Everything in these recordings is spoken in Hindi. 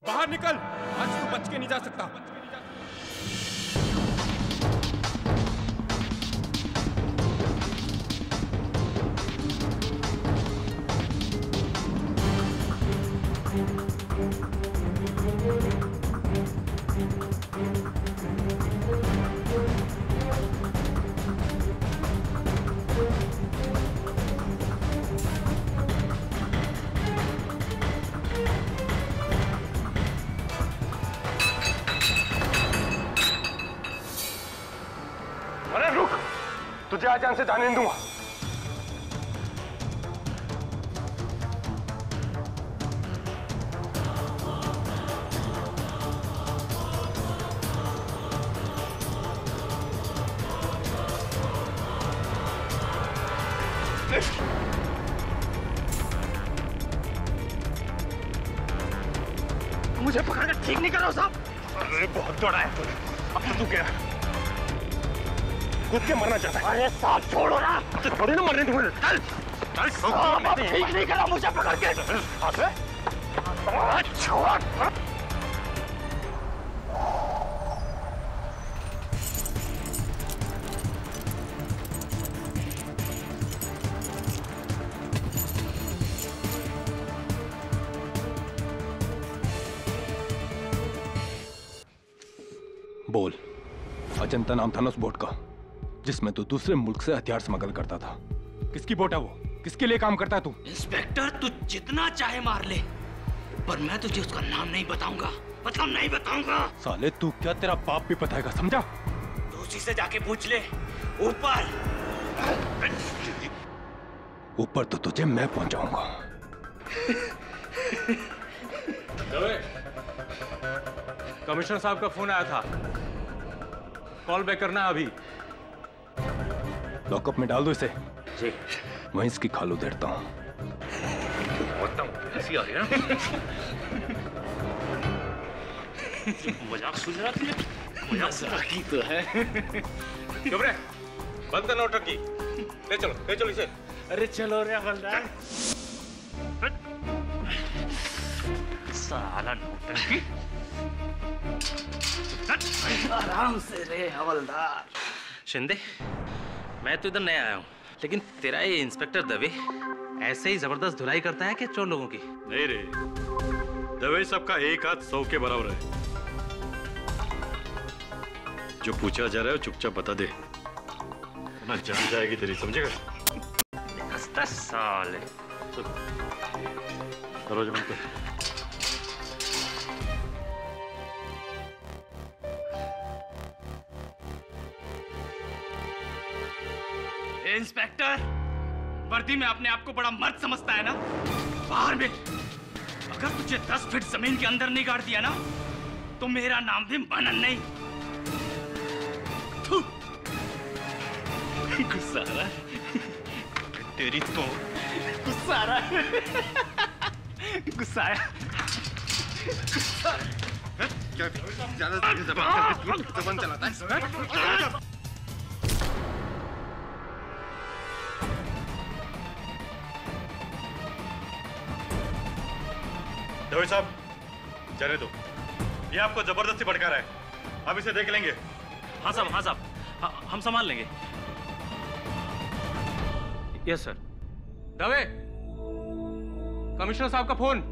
बाहर निकल, आज तू बच के नहीं जा सकता। तुझे आज यहाँ से जाने नहीं दूंगा। मुझे पकड़कर ठीक नहीं करो साहब। अरे बहुत दौड़ा है तूने, अब तो तू क्या खुद के मरना चाहता है? अरे साहब छोड़ो ना, थोड़ी ना मरने दूंगा। चल चल, ठीक नहीं करा मुझे पकड़ के। छोड़। बोल, अजंता नाम था ना उस बोट का जिसमें तू दूसरे मुल्क से हथियार स्मगल करता था। किसकी बोट है वो? किसके लिए काम करता है तू? इंस्पेक्टर, तू जितना चाहे मार ले, पर मैं तुझे उसका नाम नहीं बताऊंगा। मतलब नहीं बताऊंगा। साले तू क्या, तेरा बाप भी बताएगा, समझा? तू उसी से जाके पूछ ले। ऊपर ऊपर तो तुझे मैं पहुंचाऊंगा। कमिश्नर साहब का फोन आया था, कॉल बैक करना अभी। लॉकअप में डाल दो इसे। जी। वहीं इसकी खाल उधेड़ता हूँ। ऐसी आ रही है ना? मजाक सुन रहा थी? मजाक ही तो है। चुप रहे, बंद कर नौटंकी। ले चलो इसे। अरे चलो रे हवलदार। साला नौटंकी। आराम से रे हवलदार। शिंदे, मैं तो इधर नया आया हूँ, लेकिन तेरा ये इंस्पेक्टर दवे ऐसे ही जबरदस्त धुलाई करता है कि चोर लोगों की? नहीं रे, दवे सबका एक हाथ 100 के बराबर है। जो पूछा जा रहा है चुपचाप बता दे, ना जान जाएगी तेरी, समझेगा? साले। दरवाजा बंद कर। इंस्पेक्टर, वर्दी में अपने आप को बड़ा मर्द समझता है ना? बाहर में अगर तुझे 10 फीट जमीन के अंदर नहीं गाड़ दिया ना, तो मेरा नाम भी मनन नहीं। गुस्सा आ रहा है तेरी तो। गुस्सा आ रहा है। गुस्सा आया। क्या ज्यादा जबान चलाता है? दवे साहब, जाने दो, ये आपको जबरदस्ती भड़का रहा है, अब इसे देख लेंगे। हाँ साहब, हम संभाल लेंगे। Yes sir. दवे, कमिश्नर साहब का फोन।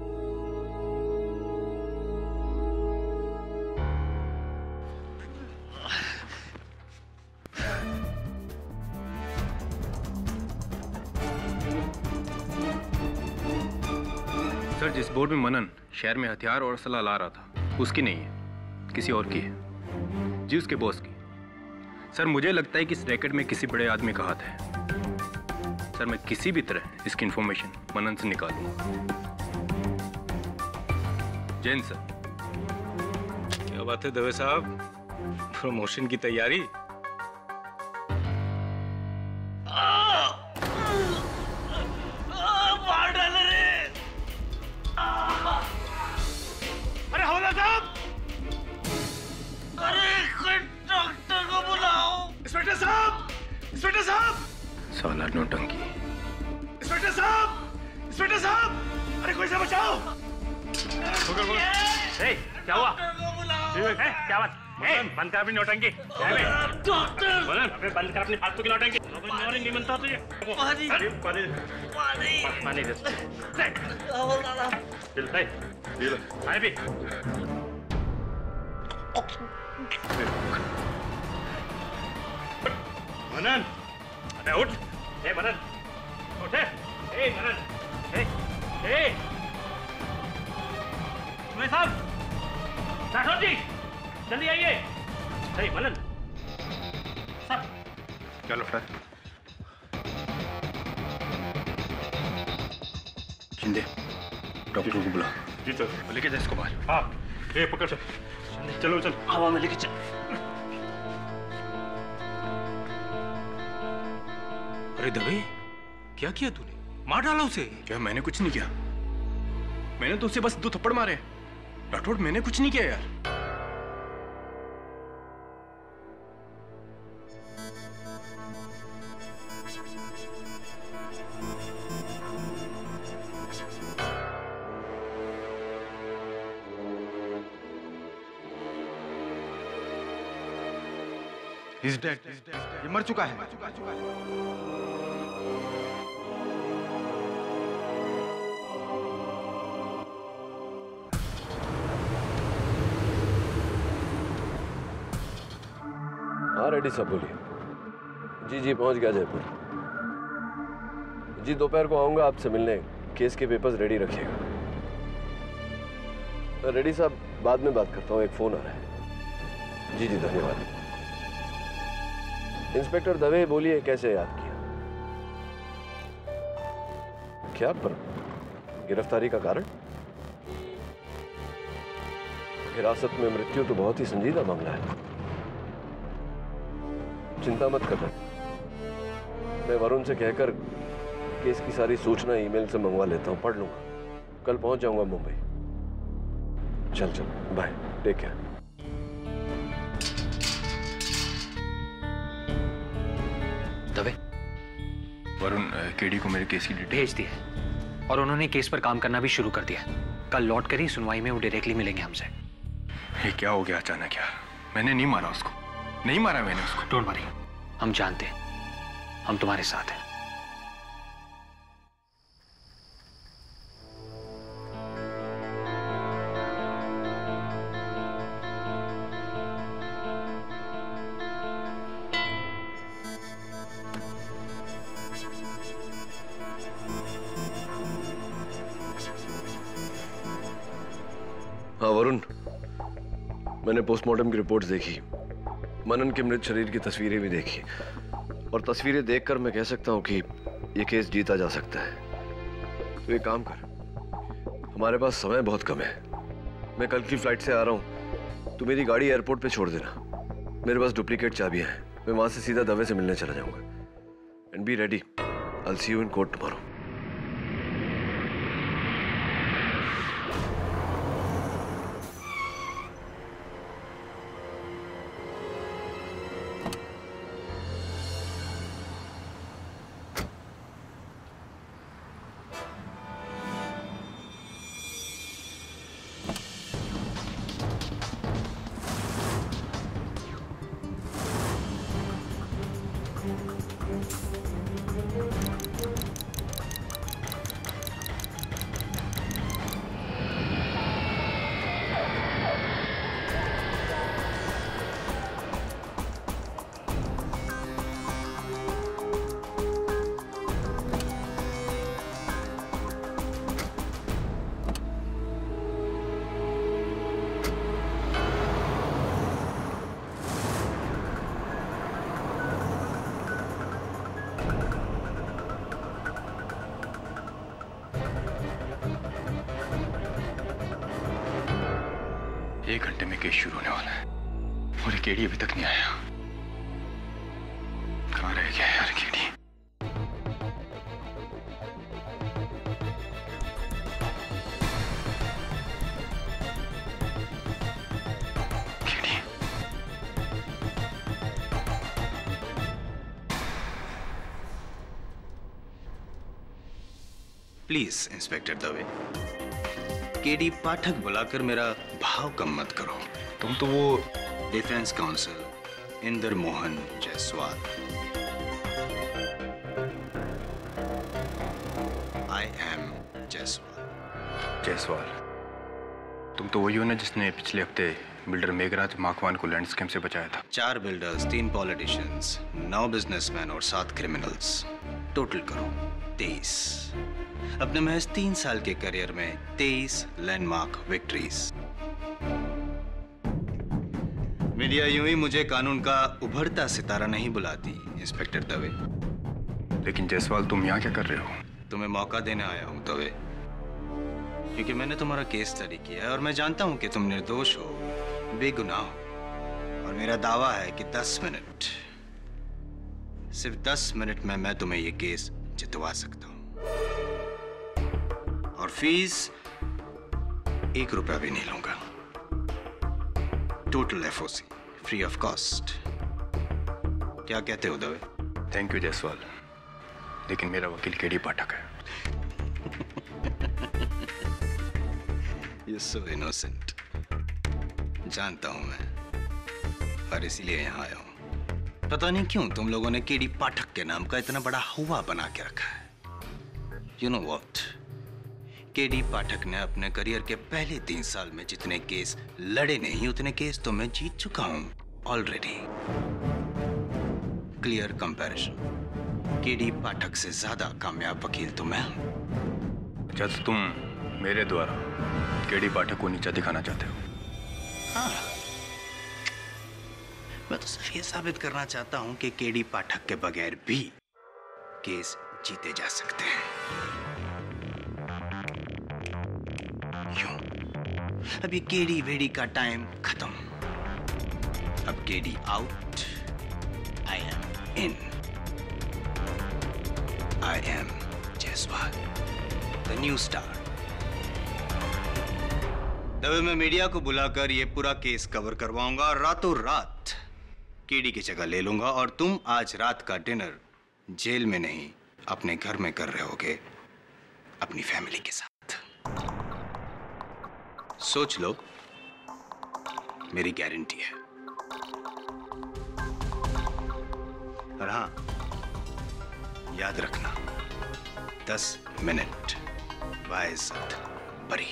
सर, जिस बोट में मनन शहर में हथियार और असला ला रहा था, उसकी नहीं है, किसी और की है। जी, उसके बॉस की। सर, मुझे लगता है कि इस रैकेट में किसी बड़े आदमी का हाथ है। सर, मैं किसी भी तरह इसकी इंफॉर्मेशन मनन से निकालूंगा। जैन सर। क्या बात है दवे साहब, प्रमोशन की तैयारी? मार डाले रे। अरे हवलदार साहब, अरे कोई डॉक्टर को बुलाओ। इंस्पेक्टर साहब, इंस्पेक्टर साहब। साला नौटंकी। इंस्पेक्टर साहब, इंस्पेक्टर साहब, अरे कोई से बचाओ। क्या हुआ? क्या बात? बंद कर अपनी नौटंकी। बंद कर अपनी फालतू की नौटंकी। नहीं बनता तुझे। पानी दे। आए भी। मनन, अबे उठ। मनन, उठे। मनन, तुम्हें साहब, राठौर जी, जल्दी आइए। मनन, सब। चलो फिर। शिंदे, डॉक्टर को बुला। जी सर। लेके जा इसको बाहर। हाँ, ये पकड़ चल। चलो चल। हवा में लेके चल। अरे दवे, क्या किया तूने? मार डाला उसे। क्या मैंने कुछ नहीं किया? मैंने तो उसे बस 2 थप्पड़ मारे। राठौड़, मैंने कुछ नहीं किया यार। He's dead. ये मर चुका है। हाँ रेड्डी साहब बोलिए। जी पहुंच गया जयपुर। जी दोपहर को आऊंगा आपसे मिलने। केस के पेपर्स रेडी रखिएगा। रेड्डी साहब बाद में बात करता हूँ, एक फोन आ रहा है। जी धन्यवाद। इंस्पेक्टर दवे बोलिए, कैसे याद किया? क्या पर गिरफ्तारी का कारण? हिरासत में मृत्यु तो बहुत ही संजीदा मामला है। चिंता मत करना, मैं वरुण से कहकर केस की सारी सूचना ईमेल से मंगवा लेता हूं, पढ़ लूंगा। कल पहुंच जाऊंगा मुंबई। चल bye, take care. Dave, Varun KD को मेरे केस की डिटेल भेज दी है और उन्होंने केस पर काम करना भी शुरू कर दिया। कल लौट कर ही सुनवाई में वो डायरेक्टली मिलेंगे हमसे। ये क्या हो गया अचानक यार? मैंने नहीं मारा उसको, नहीं मारा मैंने उसको। डोंट वरी, हम जानते हैं, हम तुम्हारे साथ हैं। हाँ वरुण, मैंने पोस्टमार्टम की रिपोर्ट्स देखी, मनन के मृत शरीर की तस्वीरें भी देखी, और तस्वीरें देखकर मैं कह सकता हूँ कि ये केस जीता जा सकता है। तो एक काम कर, हमारे पास समय बहुत कम है। मैं कल की फ्लाइट से आ रहा हूँ, तू मेरी गाड़ी एयरपोर्ट पे छोड़ देना। मेरे पास डुप्लीकेट चाबियां हैं, मैं वहां से सीधा दवे से मिलने चला जाऊंगा। And be ready, I will see you in court tomorrow. एक घंटे में केस शुरू होने वाला है और ये केडी अभी तक नहीं आया। कहाँ रह गया यार केडी? प्लीज इंस्पेक्टर दवे, केडी पाठक बुलाकर मेरा भाव कम मत करो। तुम तो वो defence counsel Inder Mohan Jaiswal. I am Jaiswal. तुम तो वही हो ना जिसने पिछले हफ्ते बिल्डर मेघराज माकवान को लैंड स्कैम से बचाया था। 4 बिल्डर्स, 3 पॉलिटिशियंस, 9 बिजनेसमैन और 7 क्रिमिनल्स, टोटल करो 23। अपने महज 3 साल के करियर में 23 लैंडमार्क विक्ट्रीज। मीडिया यूं ही मुझे कानून का उभरता सितारा नहीं बुलाती इंस्पेक्टर दवे। लेकिन जायसवाल तुम यहाँ क्या कर रहे हो? तुम्हें मौका देने आया हूं दवे, क्योंकि मैंने तुम्हारा केस स्टडी किया है और मैं जानता हूं कि तुम निर्दोष हो, बेगुनाह हो। और मेरा दावा है कि 10 मिनट, सिर्फ 10 मिनट में मैं तुम्हें ये केस जितवा सकता हूं। और फीस 1 रुपया भी नहीं लूंगा। Total FOC free of cost. क्या कहते हो दवे? थैंक यू जायसवाल, लेकिन मेरा वकील केडी पाठक है। You're so innocent। जानता हूं मैं, और इसीलिए यहां आया हूं। पता नहीं क्यों तुम लोगों ने केडी पाठक के नाम का इतना बड़ा हुआ बना के रखा है। You know what? KD Pathak ने अपने करियर के पहले 3 साल में जितने केस लड़े नहीं, उतने केस तो मैं जीत चुका हूं already. Clear comparison. KD Pathak से ज्यादा कामयाब वकील तो मैं हूं। जज, तुम मेरे द्वारा केडी पाठक को नीचा दिखाना चाहते हो? हाँ, मैं तो सिर्फ ये साबित करना चाहता हूं कि केडी पाठक के बगैर भी केस जीते जा सकते हैं। क्यों? अब ये केडी वेडी का टाइम खत्म। अब KD out, I am in. I am Jaiswal, the new star. तभी मैं मीडिया को बुलाकर ये पूरा केस कवर करवाऊंगा और रातों रात केडी की जगह ले लूंगा। और तुम आज रात का डिनर जेल में नहीं, अपने घर में कर रहे होगे अपनी फैमिली के साथ। सोच लो, मेरी गारंटी है। और हाँ, याद रखना, 10 मिनट बाइज्जत बरी।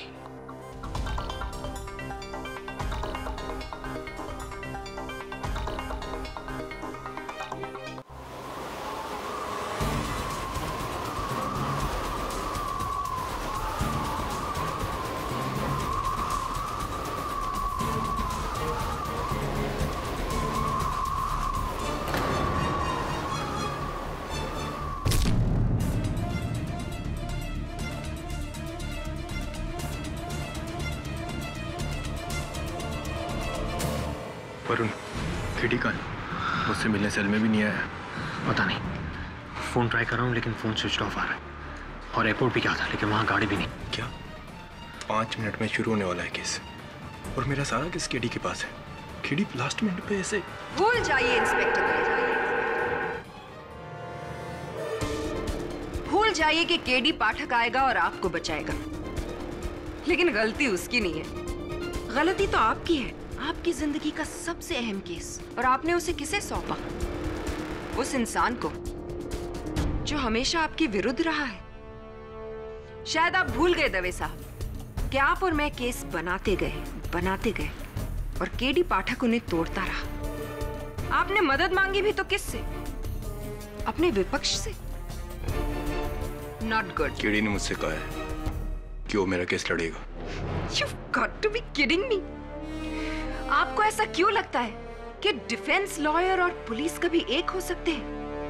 वरुण, केडी कहाँ है? मुझसे मिलने सेल में भी नहीं आया। पता नहीं, फोन ट्राई कर रहा हूँ लेकिन फोन स्विच ऑफ आ रहा है। और एयरपोर्ट भी क्या था, लेकिन वहाँ गाड़ी भी नहीं। क्या? 5 मिनट में शुरू होने वाला है केस, और मेरा सारा केस केडी के पास है। केडी लास्ट मिनट पे ऐसे। भूल जाइए इंस्पेक्टर, भूल जाइए कि केडी पाठक आएगा और आपको बचाएगा। लेकिन गलती उसकी नहीं है, गलती तो आपकी है। आपकी जिंदगी का सबसे अहम केस, और आपने उसे किसे सौंपा? उस इंसान को जो हमेशा आपके विरुद्ध रहा है। शायद आप भूल गए दवे साहब कि आप और मैं केस बनाते गए और केडी पाठक उन्हें तोड़ता रहा। आपने मदद मांगी भी तो किससे? अपने विपक्ष से। Not good. केडी ने मुझसे कहा है कि वो मेरा केस लड़ेगा। You've got to be kidding me। आपको ऐसा क्यों लगता है कि डिफेंस लॉयर और पुलिस कभी एक हो सकते हैं?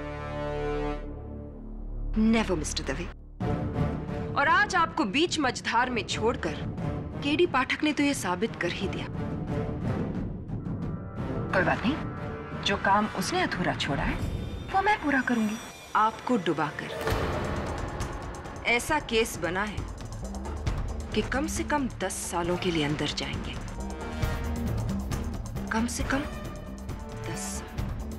Never mister Dave. और आज आपको बीच मझधार में छोड़कर केडी पाठक ने तो यह साबित कर ही दिया। कोई बात नहीं, जो काम उसने अधूरा छोड़ा है वो मैं पूरा करूंगी। आपको डुबाकर ऐसा केस बना है कि कम से कम 10 सालों के लिए अंदर जाएंगे। कम से कम 10 साल।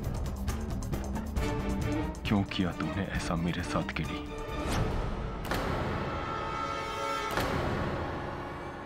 क्यों किया तुमने ऐसा मेरे साथ केडी?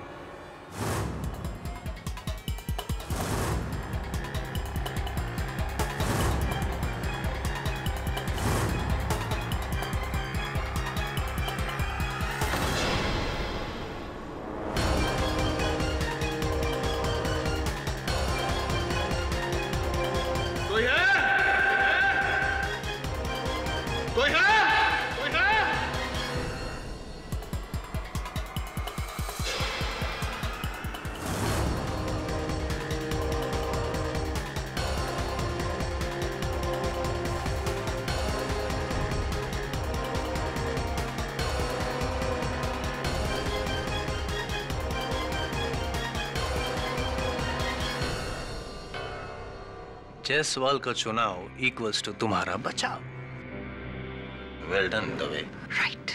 जायसवाल का चुनाव इक्वल्स टू तुम्हारा बचाव। Well done Dave. Right.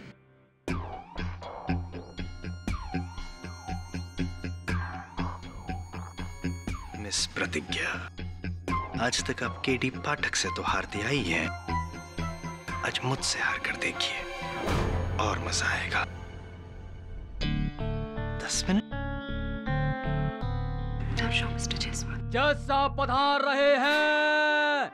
Miss Pratigya, आज तक आप केडी पाठक से तो हारती आई हैं, आज मुझसे हार कर देखिए और मजा आएगा। 10 मिनट। मिस्टर जायसवाल। जज साहब पधार रहे हैं।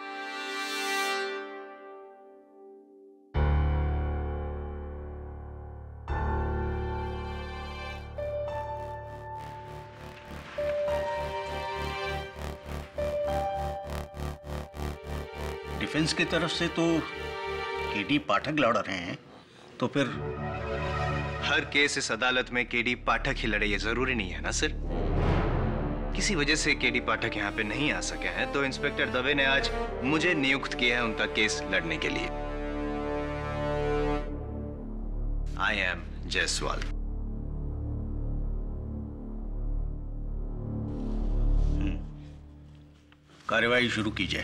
डिफेंस की तरफ से तो केडी पाठक लड़ रहे हैं, तो फिर हर केस इस अदालत में केडी पाठक ही लड़े ये जरूरी नहीं है ना सर। किसी वजह से केडी पाठक यहाँ पे नहीं आ सके हैं, तो इंस्पेक्टर दवे ने आज मुझे नियुक्त किया है उनका केस लड़ने के लिए। I am Jaiswal. कार्यवाही शुरू कीजिए।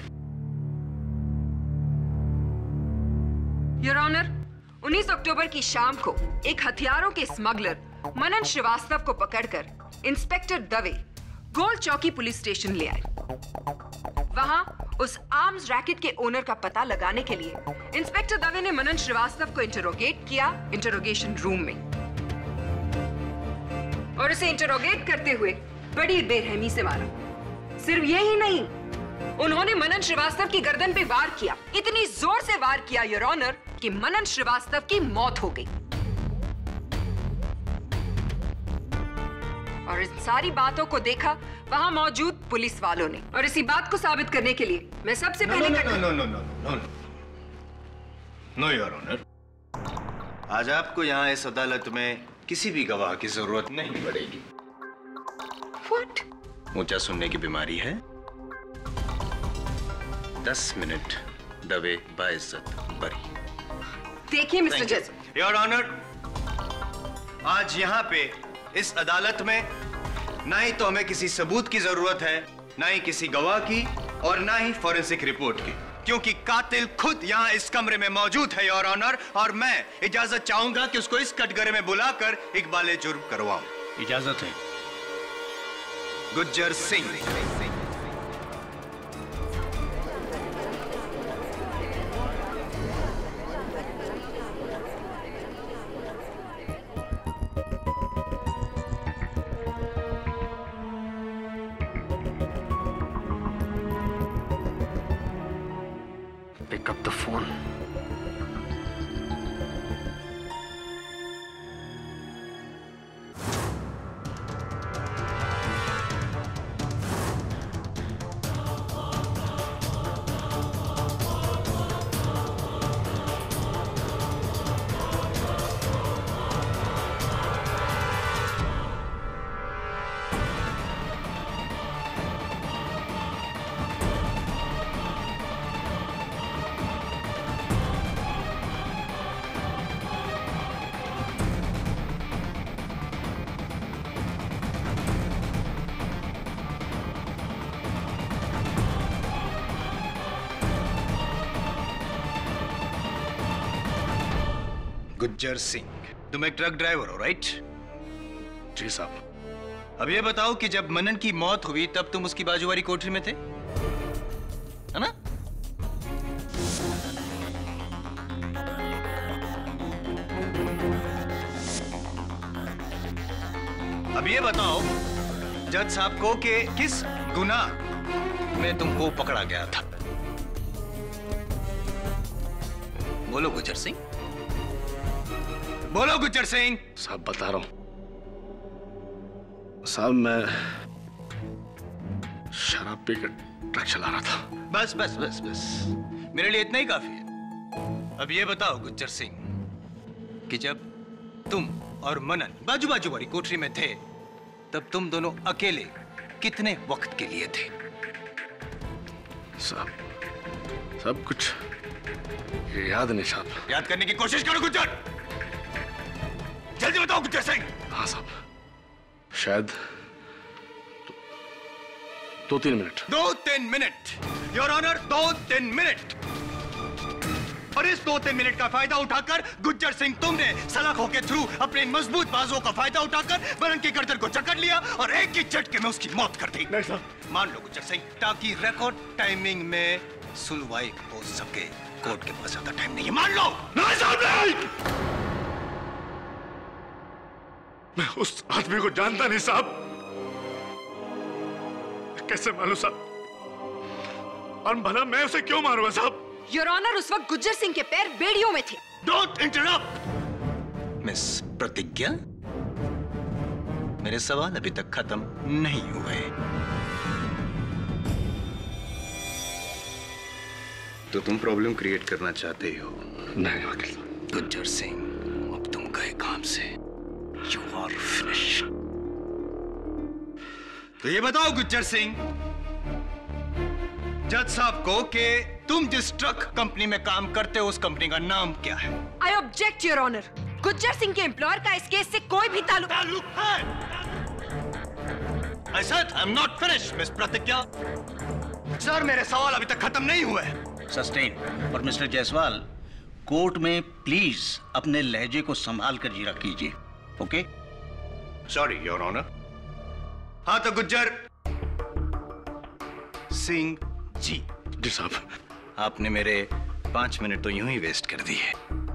योर ऑनर, 19 अक्टूबर की शाम को एक हथियारों के स्मगलर मनन श्रीवास्तव को पकड़कर इंस्पेक्टर दवे गोल चौकी पुलिस स्टेशन ले आए। वहां उस आर्म्स रैकेट के ओनर का पता लगाने के लिए इंस्पेक्टर दवे ने मनन श्रीवास्तव को इंटरोगेट किया इंटरोगेशन रूम में, और उसे इंटरोगेट करते हुए बड़ी बेरहमी से मारा। सिर्फ यही नहीं, उन्होंने मनन श्रीवास्तव की गर्दन पे वार किया, इतनी जोर से वार किया योर ऑनर कि मनन श्रीवास्तव की मौत हो गई। और इन सारी बातों को देखा वहां मौजूद पुलिस वालों ने, और इसी बात को साबित करने के लिए मैं सबसे पहले नो योर ऑनर, आज आपको यहाँ इस अदालत में किसी भी गवाह की जरूरत नहीं पड़ेगी। What? ऊंचा सुनने की बीमारी है। 10 मिनट दवे बाइज्जत बरी। देखिए मिस्टर जज। योर ऑनर, आज यहाँ पे इस अदालत में ना ही तो हमें किसी सबूत की जरूरत है, ना ही किसी गवाह की, और ना ही फॉरेंसिक रिपोर्ट की, क्योंकि कातिल खुद यहाँ इस कमरे में मौजूद है योर ऑनर, और मैं इजाजत चाहूंगा कि उसको इस कटघरे में बुलाकर इकबाले जुर्म करवाऊं। इजाजत है। Gujjar Singh. Pick up the phone. Gujjar Singh, तुम एक ट्रक ड्राइवर हो, राइट? जी साहब। अब ये बताओ कि जब मनन की मौत हुई तब तुम उसकी बाजू वाली कोठरी में थे, है ना? अब ये बताओ जज साहब को कि किस गुनाह में तुमको पकड़ा गया था? बोलो गुज्जर सिंह, बोलो गुज्जर सिंह। साहब बता रहा हूं साहब, मैं शराब पीकर ट्रक चला रहा था। बस बस बस बस, मेरे लिए इतना ही काफी है। अब ये बताओ गुज्जर सिंह कि जब तुम और मनन बाजू बाजू वाली कोठरी में थे तब तुम दोनों अकेले कितने वक्त के लिए थे? साहब सब कुछ याद नहीं साहब। याद करने की कोशिश करो गुज्जर, जल्दी बताओ गुज्जर सिंह। हाँ साहब, शायद 2-3 minute. 2-3 minute your honour, 2-3 minute. और इस 2-3 मिनट का फायदा उठाकर गुज्जर सिंह तुमने सलाखों के थ्रू अपने मजबूत बाजुओं का फायदा उठाकर मनन की गर्दन को जकड़ लिया और एक ही झटके में उसकी मौत कर दी। नहीं सर। मान लो गुज्जर सिंह, ताकि रिकॉर्ड टाइमिंग में सुनवाई हो सके। कोर्ट के पास ज्यादा टाइम नहीं है, मान लो। नहीं साहब नहीं। मैं उस आदमी को जानता नहीं साहब। कैसे मालूम साहब? और भला मैं उसे क्यों मारूंगा साहब? योर ऑनर, उस वक्त गुज्जर सिंह के पैर बेड़ियों में थे। डोंट इंटरप्ट मिस प्रतिज्ञा। मेरे सवाल अभी तक खत्म नहीं हुए। तो तुम प्रॉब्लम क्रिएट करना चाहते हो? नहीं वकील। गुज्जर सिंह, अब तुम गए काम से। You are finished. तो ये बताओ गुज्जर सिंह, जज साहब को कि तुम जिस ट्रक कंपनी में काम करते हो उस कंपनी का नाम क्या है? I object your honour. Gujjar Singh के एम्प्लॉयर का इस केस से कोई भी ताल्लुक है। I said I'm not finished, miss Pratigya. Sir, मेरे सवाल अभी तक खत्म नहीं हुए। सस्टेन। और मिस्टर जायसवाल, कोर्ट में प्लीज अपने लहजे को संभाल कर जीरा कीजिए। ओके? Sorry your honour. हाँ तो गुज्जर सिंह जी। जी साहब। आपने मेरे 5 मिनट तो यूं ही वेस्ट कर दिए।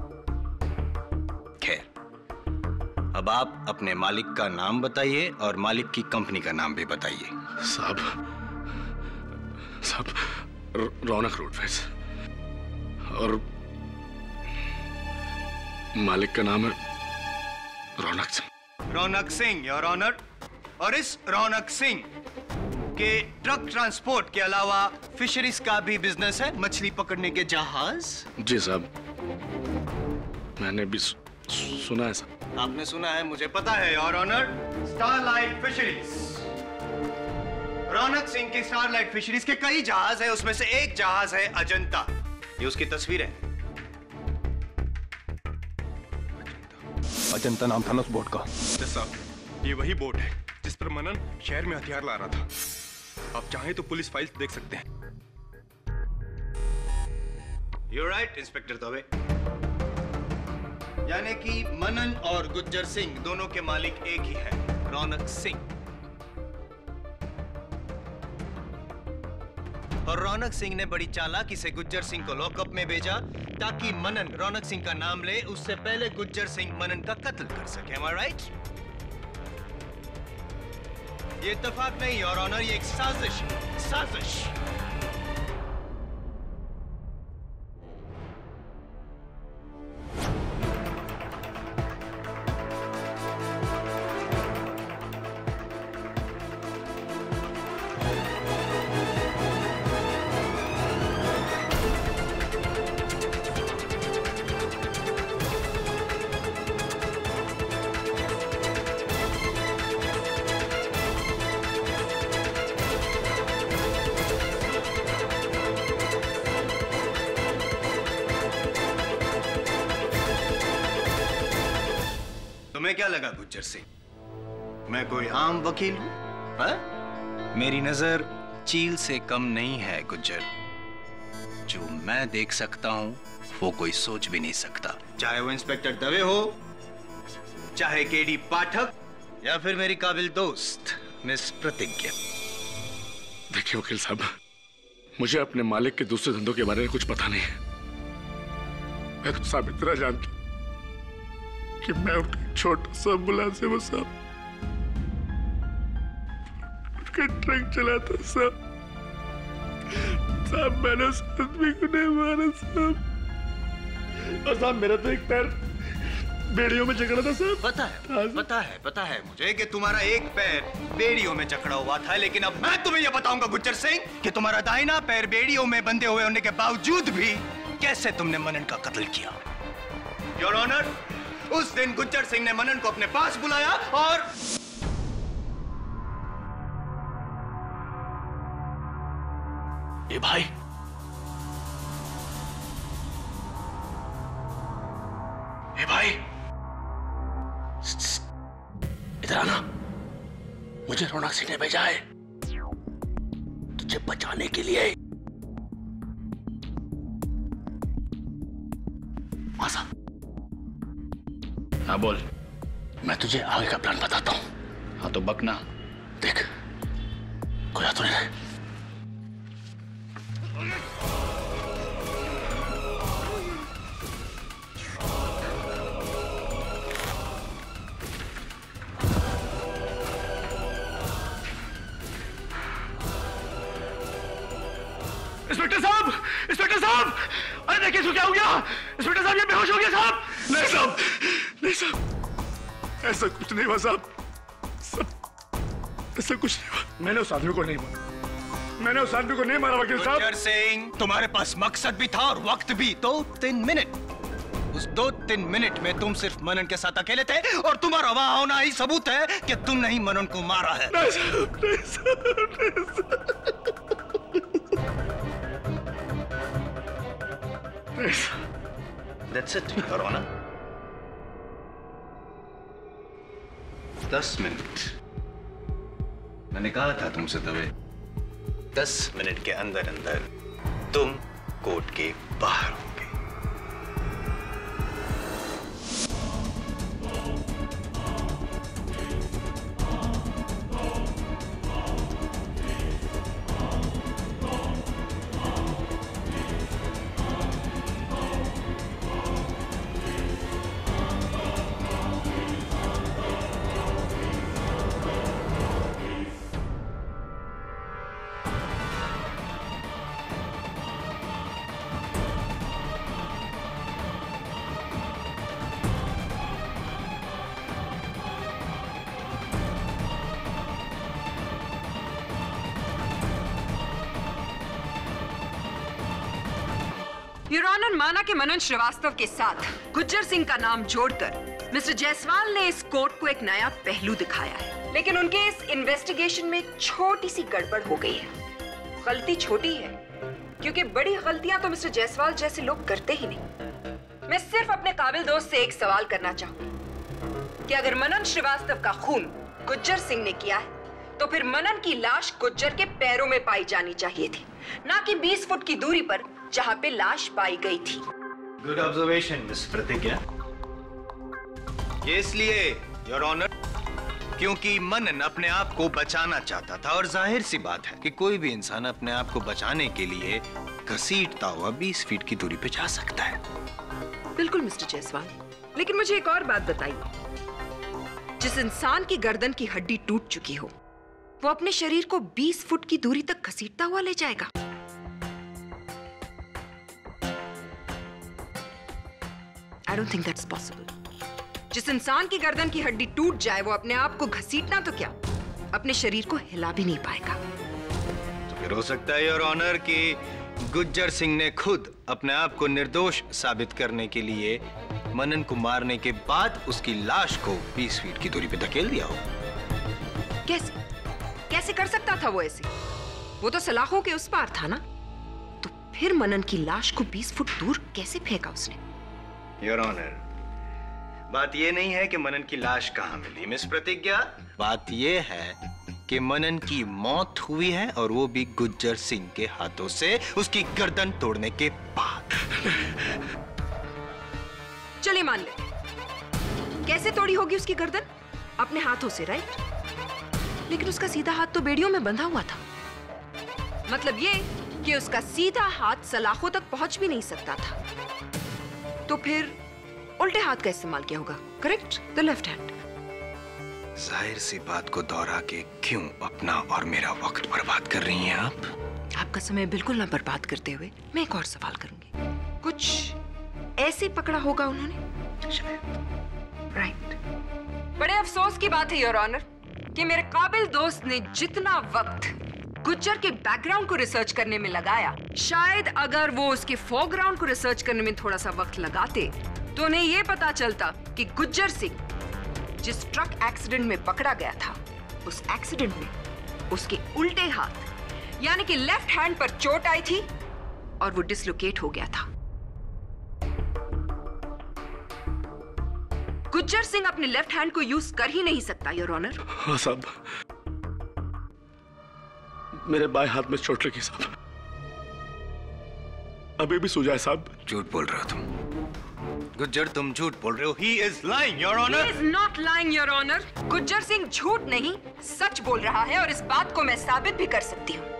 खैर, अब आप अपने मालिक का नाम बताइए और मालिक की कंपनी का नाम भी बताइए। साहब रौनक रोडवेज और मालिक का नाम है रौनक सिंह। Raunak Singh your honour. और इस रौनक सिंह के ट्रक ट्रांसपोर्ट के अलावा फिशरीज का भी बिजनेस है, मछली पकड़ने के जहाज। जी साहब, मैंने भी सुना है साहब। आपने सुना है, मुझे पता है your honour. Starlight fisheries. Raunak Singh की स्टारलाइट फिशरीज के कई जहाज है, उसमें से एक जहाज है अजंता। ये उसकी तस्वीर है। अजंता नाम था ना उस बोट का। साहब, ये वही बोट है जिस पर मनन शहर में हथियार ला रहा था। आप चाहें तो पुलिस फाइल्स देख सकते हैं। You're right, inspector Dave. यानी कि मनन और गुज्जर सिंह दोनों के मालिक एक ही हैं, रौनक सिंह। और रौनक सिंह ने बड़ी चालाकी से गुज्जर सिंह को लॉकअप में भेजा ताकि मनन रौनक सिंह का नाम ले, उससे पहले गुज्जर सिंह मनन का कत्ल कर सके। Am I right? ये इत्तेफाक नहीं योर ऑनर, ये एक साजिश है, साजिश। तुम्हें क्या लगा गुज्जर सिंह, मैं कोई आम वकील हूं? मेरी नजर चील से कम नहीं है गुज्जर। जो मैं देख सकता हूं वो कोई सोच भी नहीं सकता, चाहे वो इंस्पेक्टर दवे हो, चाहे केडी पाठक, या फिर मेरी काबिल दोस्त मिस प्रतिज्ञा। देखिए वकील साहब, मुझे अपने मालिक के दूसरे धंधों के बारे में कुछ पता नहीं है। मैं तो साहब इतना जानता कि मैं उनका छोटा सा मुलाजिम हूं साहब, उनका ट्रक चलाता साहब। साहब मैंने उस आदमी को नहीं मारा साहब, और साहब मेरा तो एक पैर बेड़ियों में जकड़ा था साहब। पता है मुझे कि तुम्हारा एक पैर बेड़ियों में जकड़ा हुआ था, लेकिन अब मैं तुम्हें यह बताऊंगा गुज्जर सिंह कि तुम्हारा दाहिना पैर बेड़ियों में बंधे हुए होने के बावजूद भी कैसे तुमने मनन का कत्ल किया। योर ऑनर, उस दिन गुज्जर सिंह ने मनन को अपने पास बुलाया और ए भाई, ए भाई, इधर आना, मुझे रौनक सिंह ने भेजा है। मुझे बचाने के लिए। मासा, हाँ बोल। मैं तुझे आगे का प्लान बताता हूँ। हाँ तो बकना। देख, कोई आ तो नहीं रहा। इंस्पेक्टर साहब! इंस्पेक्टर साहब! अरे देखिए इसको क्या हो गया? इंस्पेक्टर साहब ये बेहोश हो गया साहब! नहीं साहब! नहीं साहब! ऐसा कुछ नहीं हुआ साहब। ऐसा कुछ नहीं हुआ। मैंने उस आदमी को नहीं मारा। मैंने उस आदमी को नहीं मारा वकील साहब। गुज्जर सिंह, तुम्हारे पास मकसद भी था और वक्त भी। 2-3 मिनट। उस 2-3 मिनट में तुम सिर्फ मनन के साथ अकेले थे और तुम्हारा वहां होना ही सबूत है कि तुमने ही मनन को मारा है। नहीं साहब, नहीं साहब, नहीं साहब। That's it, Your Honor. 10 minute. मैंने कहा था तुमसे तभी। 10 मिनट के अंदर अंदर तुम कोर्ट के बाहर होगे। योर ऑनर, माना कि मनन श्रीवास्तव के साथ गुज्जर सिंह का नाम जोड़कर मिस्टर जायसवाल ने इस कोर्ट को एक नया पहलू दिखाया है, लेकिन उनके इस इन्वेस्टिगेशन में एक छोटी सी गड़बड़ हो गई है। गलती छोटी है क्योंकि बड़ी गलतियां तो मिस्टर जायसवाल जैसे लोग करते ही नहीं। मैं सिर्फ अपने काबिल दोस्त से एक सवाल करना चाहूंगी कि अगर मनन श्रीवास्तव का खून गुज्जर सिंह ने किया है तो फिर मनन की लाश गुज्जर के पैरों में पाई जानी चाहिए थी, ना कि 20 फुट की दूरी पर जहां पे लाश पाई गई थी। गुड ऑब्जर्वेशन मिस प्रतिज्ञा। ये इसलिए योर ऑनर क्योंकि मनन अपने आप को बचाना चाहता था और जाहिर सी बात है कि कोई भी इंसान अपने आप को बचाने के लिए घसीटता हुआ 20 फीट की दूरी पे जा सकता है। बिल्कुल मिस्टर जायसवाल, लेकिन मुझे एक और बात बताइए, जिस इंसान की गर्दन की हड्डी टूट चुकी हो वो अपने शरीर को 20 फुट की दूरी तक घसीटता हुआ ले जाएगा? I don't think that's possible. जिस इंसान की गर्दन की हड्डी टूट जाए वो अपने आप को घसीटना तो क्या, अपने शरीर को हिला भी नहीं पाएगा। तो फिर हो सकता है योर ऑनर कि गुज्जर सिंह ने खुद अपने आप को निर्दोष साबित करने के लिए मनन को मारने के बाद उसकी लाश को 20 फीट की दूरी पे धकेल दिया हो। कैसे कैसे कर सकता था वो ऐसे? वो तो सलाखों के उस पार था ना, तो फिर मनन की लाश को 20 फुट दूर कैसे फेंका उसने? योर ऑनर, बात ये नहीं है कि मनन की लाश कहाँ मिली मिस प्रतिज्ञा, बात ये है कि मनन की मौत हुई है और वो भी गुज्जर सिंह के हाथों से उसकी गर्दन तोड़ने के बाद। चलिए मान ले, कैसे तोड़ी होगी उसकी गर्दन? अपने हाथों से, राइट? लेकिन उसका सीधा हाथ तो बेड़ियों में बंधा हुआ था। मतलब ये कि उसका सीधा हाथ सलाखों तक पहुंच भी नहीं सकता था, तो फिर उल्टे हाथ का इस्तेमाल किया होगा, करेक्ट? The left hand. जाहिर सी बात को दोहरा के क्यों अपना और मेरा वक्त बर्बाद कर रही हैं आप? आपका समय बिल्कुल ना बर्बाद करते हुए मैं एक और सवाल करूंगी। कुछ ऐसे पकड़ा होगा उन्होंने, राइट? बड़े अफसोस की बात है योर ऑनर कि मेरे काबिल दोस्त ने जितना वक्त गुज्जर के बैकग्राउंड को रिसर्च करने में लगाया, शायद अगर वो उसके फोरग्राउंड को रिसर्च करने में थोड़ा सा वक्त लगाते तो उन्हें यह पता चलता कि गुज्जर सिंह जिस ट्रक एक्सीडेंट में पकड़ा गया था, उस एक्सीडेंट में उसके उल्टे हाथ यानी कि लेफ्ट हैंड पर चोट आई थी और वो डिसलोकेट हो गया था। गुज्जर सिंह अपने लेफ्ट हैंड को यूज कर ही नहीं सकता योर ऑनर। हाँ साहब, मेरे बाएं हाथ में चोट लगी साहब, अभी भी सूजा है साहब। झूठ बोल रहे हो तुम गुज्जर, तुम झूठ बोल रहे हो। He is lying, Your Honor. He is not lying, Your Honor. Gujjar Singh झूठ नहीं सच बोल रहा है और इस बात को मैं साबित भी कर सकती हूँ।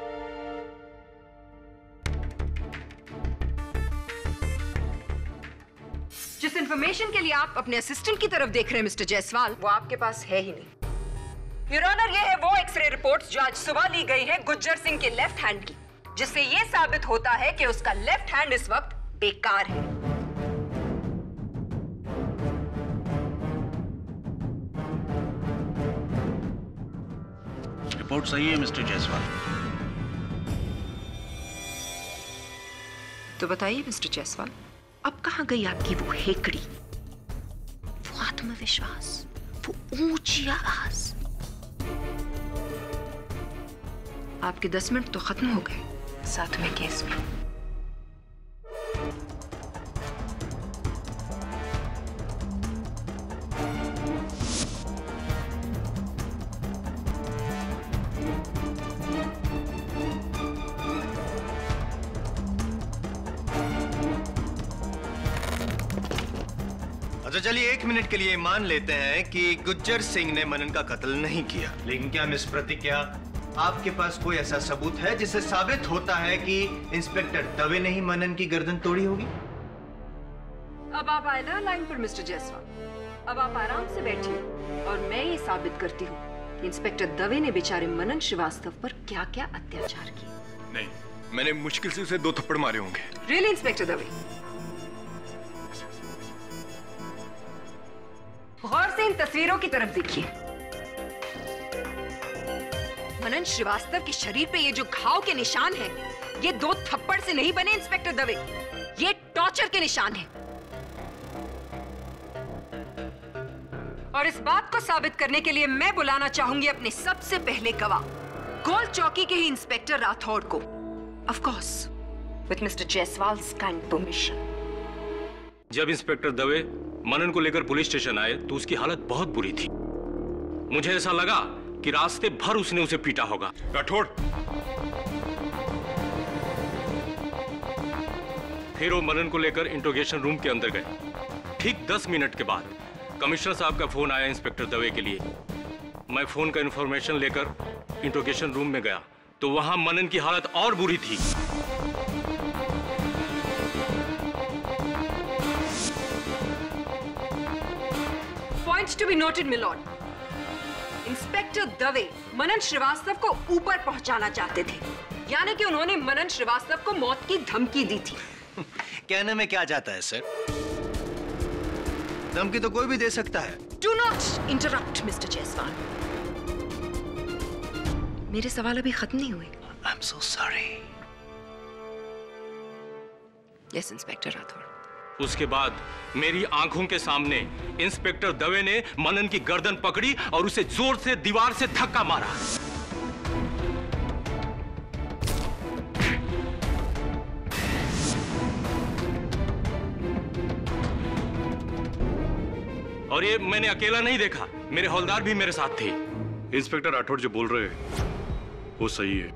जिस इंफॉर्मेशन के लिए आप अपने असिस्टेंट की तरफ देख रहे हैं मिस्टर जायसवाल, वो आपके पास है ही नहीं। योर ऑनर, ये है वो एक्सरे रिपोर्ट्स जो आज सुबह ली गई है गुज्जर सिंह के लेफ्ट हैंड की, जिससे ये साबित होता है कि उसका लेफ्ट हैंड इस वक्त बेकार है। रिपोर्ट सही है मिस्टर जायसवाल। तो बताइए मिस्टर जायसवाल, अब कहां गई आपकी वो हेकड़ी, वो आत्मविश्वास, वो ऊंची आवाज? आपके 10 मिनट तो खत्म हो गए, साथ में केस भी। अच्छा चलिए 1 मिनट के लिए मान लेते हैं कि गुज्जर सिंह ने मनन का कत्ल नहीं किया, लेकिन क्या मिस प्रतिज्ञा आपके पास कोई ऐसा सबूत है जिससे साबित होता है कि इंस्पेक्टर दवे ने ही मनन की गर्दन तोड़ी होगी? अब आप आए ना लाइन पर मिस्टर जायसवाल, अब आप आराम से बैठिए और मैं ये साबित करती हूँ कि इंस्पेक्टर दवे ने बेचारे मनन श्रीवास्तव पर क्या क्या अत्याचार किए। नहीं, मैंने मुश्किल से उसे 2 थप्पड़ मारे होंगे। Really inspector Dave? गौर से इन तस्वीरों की तरफ देखिए। मनन श्रीवास्तव के शरीर पे ये जो घाव के निशान हैं, ये 2 थप्पड़ से नहीं बने इंस्पेक्टर दवे, ये टॉर्चर के निशान हैं। और इस बात को साबित करने के लिए मैं बुलाना चाहूंगी अपने सबसे पहले गवाह, गोल चौकी के ही इंस्पेक्टर राठौड़ को, of course with mister Jaiswal's kind permission. जब इंस्पेक्टर दवे मनन को लेकर पुलिस स्टेशन आए तो उसकी हालत बहुत बुरी थी। मुझे ऐसा लगा कि रास्ते भर उसने उसे पीटा होगा। राठौड़! फिर वो मनन को लेकर इंट्रोगेशन रूम के अंदर गए। ठीक 10 मिनट के बाद कमिश्नर साहब का फोन आया इंस्पेक्टर दवे के लिए। मैं फोन का इंफॉर्मेशन लेकर इंट्रोगेशन रूम में गया तो वहां मनन की हालत और बुरी थी। Points to be noted, my lord. Inspector Dave Manan Shrivastava को ऊपर पहुंचाना चाहते थे, यानी कि उन्होंने मनन श्रीवास्तव को मौत की धमकी दी थी। कहने में क्या जाता है सर, धमकी तो कोई भी दे सकता है। Do not interrupt, mister Jaiswal. मेरे सवाल अभी खत्म नहीं हुए। I'm so sorry. Yes, inspector Rathore. उसके बाद मेरी आंखों के सामने इंस्पेक्टर दवे ने मनन की गर्दन पकड़ी और उसे जोर से दीवार से धक्का मारा। और ये मैंने अकेला नहीं देखा, मेरे हौलदार भी मेरे साथ थे। इंस्पेक्टर राठौड़ जो बोल रहे हैं वो सही है।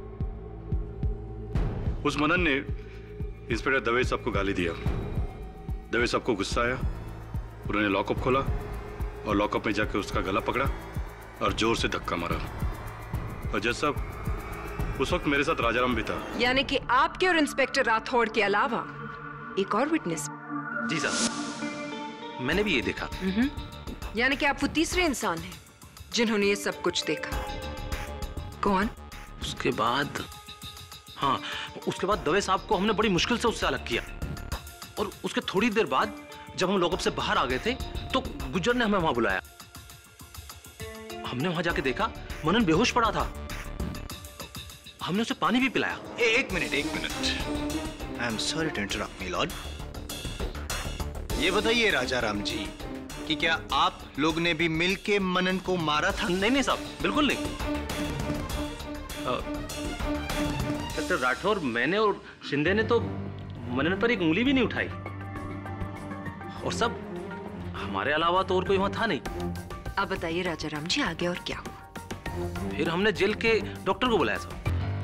उस मनन ने इंस्पेक्टर दवे साहब को गाली दिया। दवे साहब को गुस्सा आया, उन्होंने लॉकअप खोला और लॉकअप में जाकर उसका गला पकड़ा और जोर से धक्का मारा। और जज साहब, उस वक्त मेरे साथ राजाराम भी था। यानी कि आपके और इंस्पेक्टर राठौड़ के अलावा एक और विटनेस? जी साहब, मैंने भी ये देखा। यानी कि आप वो तीसरे इंसान हैं जिन्होंने ये सब कुछ देखा। कौन? उसके बाद दवे साहब को हमने बड़ी मुश्किल से उससे अलग किया और उसके थोड़ी देर बाद जब हम लॉकअप से बाहर आ गए थे तो गुज्जर ने हमें वहां बुलाया। हमने वहां जाके देखा मनन बेहोश पड़ा था। हमने उसे पानी भी पिलाया। एक minute I am sorry to interrupt my lord. ये बताइए राजाराम जी कि क्या आप लोग ने भी मिलके मनन को मारा था? नहीं साहब, बिल्कुल नहीं। डॉक्टर राठौर, मैंने और शिंदे ने तो मनन पर एक उंगली भी नहीं उठाई और सब हमारे अलावा तो और कोई वहां था नहीं। अब बताइए राजाराम जी, आगे और क्या हुआ? फिर हमने जेल के डॉक्टर को बुलाया साहब।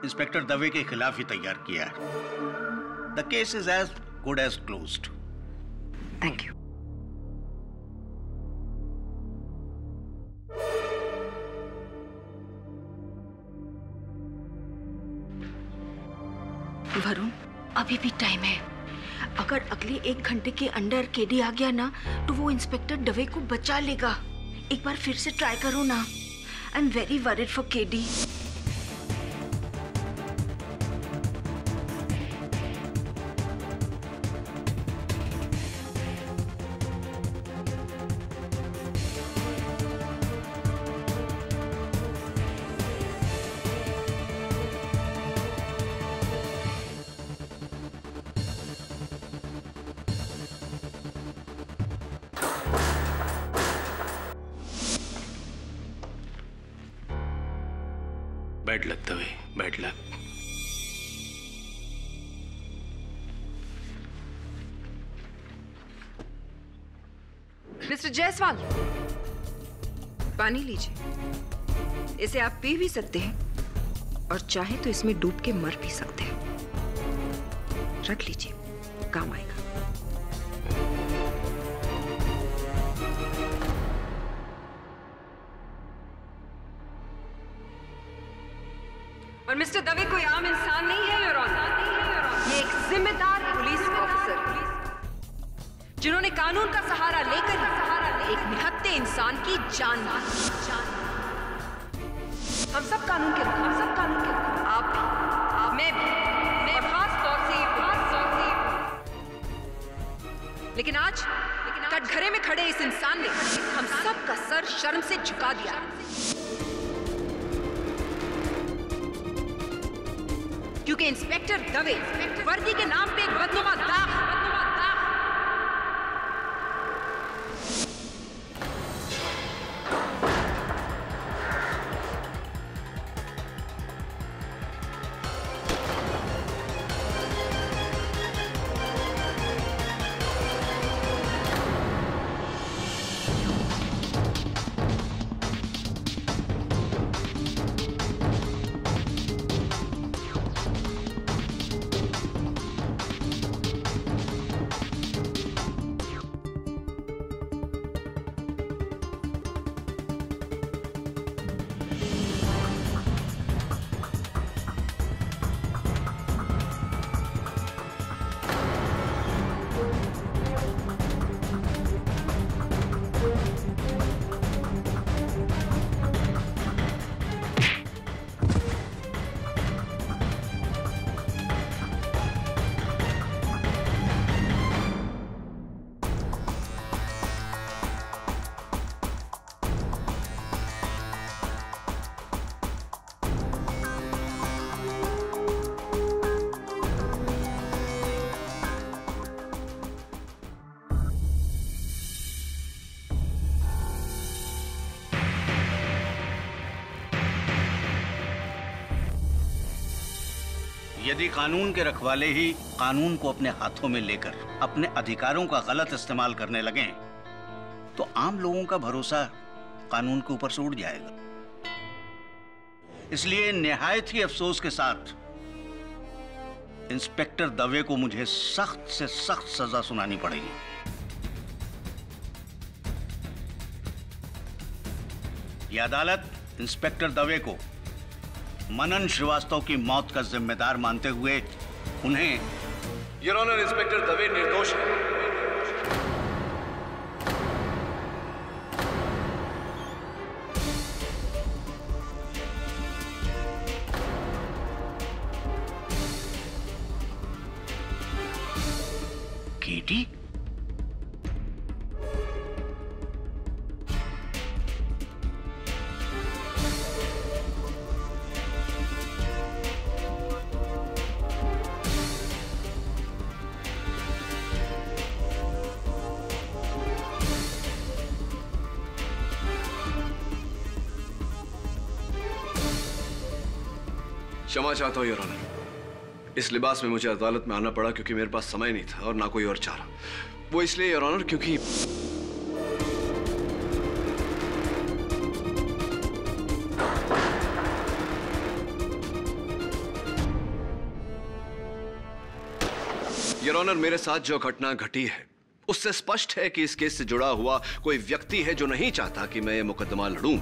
इंस्पेक्टर दवे के खिलाफ ही तैयार किया है। The case is as good as closed. Thank you. Varun, अभी भी टाइम है। अगर अगले 1 घंटे के अंदर केडी आ गया ना तो वो इंस्पेक्टर दवे को बचा लेगा। एक बार फिर से ट्राई करो ना। I am very worried for KD. Bad luck Dave, bad luck. Mister Jaiswal, पानी लीजिए। इसे आप पी भी सकते हैं और चाहे तो इसमें डूब के मर भी सकते हैं। रख लीजिए, काम आएगा। और मिस्टर दवे कोई आम इंसान नहीं है योर ऑनर। ये एक जिम्मेदार पुलिस ऑफिसर जिन्होंने कानून का सहारा लेकर एक निहत्थे इंसान की जान मारी। हम सब कानून के आप भी, मैं भी, और खास तौर से लेकिन आज कटघरे में खड़े इस इंसान ने हम सब का सर शर्म से झुका दिया। क्योंकि इंस्पेक्टर दवे वर्दी के नाम पे एक बदनुमा दाग। यदि कानून के रखवाले ही कानून को अपने हाथों में लेकर अपने अधिकारों का गलत इस्तेमाल करने लगे तो आम लोगों का भरोसा कानून के ऊपर से उड़ जाएगा। इसलिए निहायत ही अफसोस के साथ इंस्पेक्टर दवे को मुझे सख्त से सख्त सजा सुनानी पड़ेगी। यह अदालत इंस्पेक्टर दवे को मनन श्रीवास्तव की मौत का जिम्मेदार मानते हुए उन्हें योर ऑनर, इंस्पेक्टर दवे निर्दोष है। केडी? क्षमा चाहता हूं योर ऑनर। इस लिबास में मुझे अदालत में आना पड़ा क्योंकि मेरे पास समय नहीं था और ना कोई और चारा। वो इसलिए योर ऑनर क्योंकि योर ऑनर, मेरे साथ जो घटना घटी है उससे स्पष्ट है कि इस केस से जुड़ा हुआ कोई व्यक्ति है जो नहीं चाहता कि मैं ये मुकदमा लड़ूं।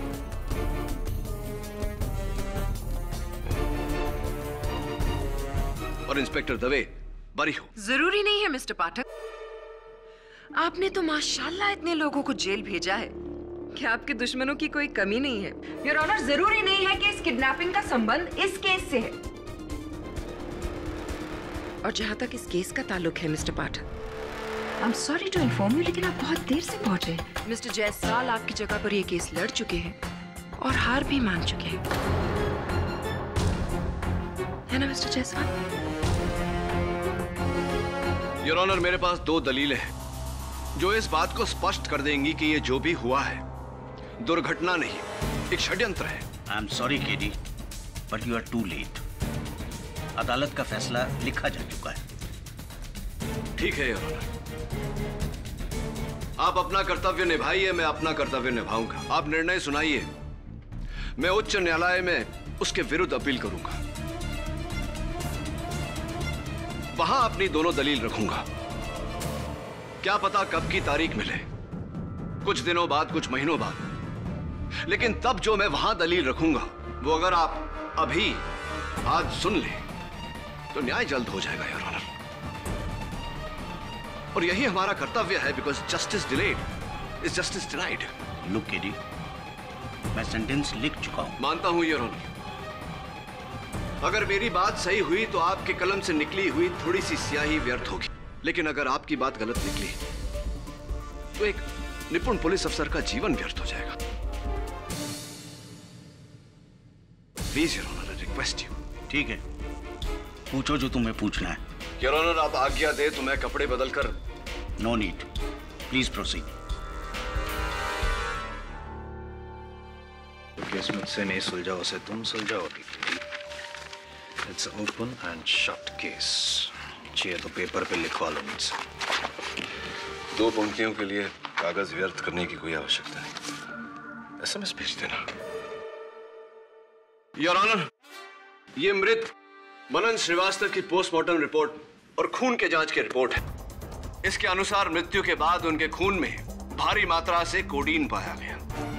और इंस्पेक्टर दवे बरी हो। जरूरी नहीं है मिस्टर पाठक। आपने तो माशाल्लाह इतने लोगों को जेल भेजा है कि आपके दुश्मनों की कोई कमी नहीं है। योर ऑनर, जरूरी नहीं है कि इस किडनैपिंग का संबंध इस केस से है। और जहां तक इस केस का ताल्लुक है mister Pathak, I am sorry to inform you, लेकिन आप बहुत देर से पहुंचे। मिस्टर जायसवाल आपकी जगह पर यह केस लड़ चुके हैं और हार भी मान चुके हैं, है ना मिस्टर जायसवाल? योर ऑनर, मेरे पास 2 दलीलें हैं जो इस बात को स्पष्ट कर देंगी कि ये जो भी हुआ है दुर्घटना नहीं, एक षड्यंत्र है। I am sorry KD, but you are too late. अदालत का फैसला लिखा जा चुका है। ठीक है योर ऑनर, आप अपना कर्तव्य निभाइए, मैं अपना कर्तव्य निभाऊंगा। आप निर्णय सुनाइए, मैं उच्च न्यायालय में उसके विरुद्ध अपील करूंगा, वहां अपनी दोनों दलील रखूंगा। क्या पता कब की तारीख मिले, कुछ दिनों बाद, कुछ महीनों बाद, लेकिन तब जो मैं वहां दलील रखूंगा वो अगर आप अभी आज सुन ले तो न्याय जल्द हो जाएगा योर ऑनर। और यही हमारा कर्तव्य है, because justice delayed is justice denied. Look KD, मैं सेंटेंस लिख चुका हूं। मानता हूं योर ऑनर, अगर मेरी बात सही हुई तो आपके कलम से निकली हुई थोड़ी सी स्याही व्यर्थ होगी, लेकिन अगर आपकी बात गलत निकली तो एक निपुण पुलिस अफसर का जीवन व्यर्थ हो जाएगा। Please your honour, request you. ठीक है, पूछो जो तुम्हें पूछना है। योर ऑनर, आप आज्ञा दे तो मैं कपड़े बदलकर। No need, please proceed. Case मुझसे नहीं सुलझा, उसे तुम सुलझाओगी। It's open and shut case. चाहिए तो पेपर पे लिखवा लो मुझसे। 2 पंक्तियों के लिए कागज व्यर्थ करने की कोई आवश्यकता नहीं। एसएमएस भेज देना। योर ऑनर, ये मृत मनन श्रीवास्तव की पोस्टमार्टम रिपोर्ट और खून के जांच की रिपोर्ट है। इसके अनुसार मृत्यु के बाद उनके खून में भारी मात्रा से कोडीन पाया गया।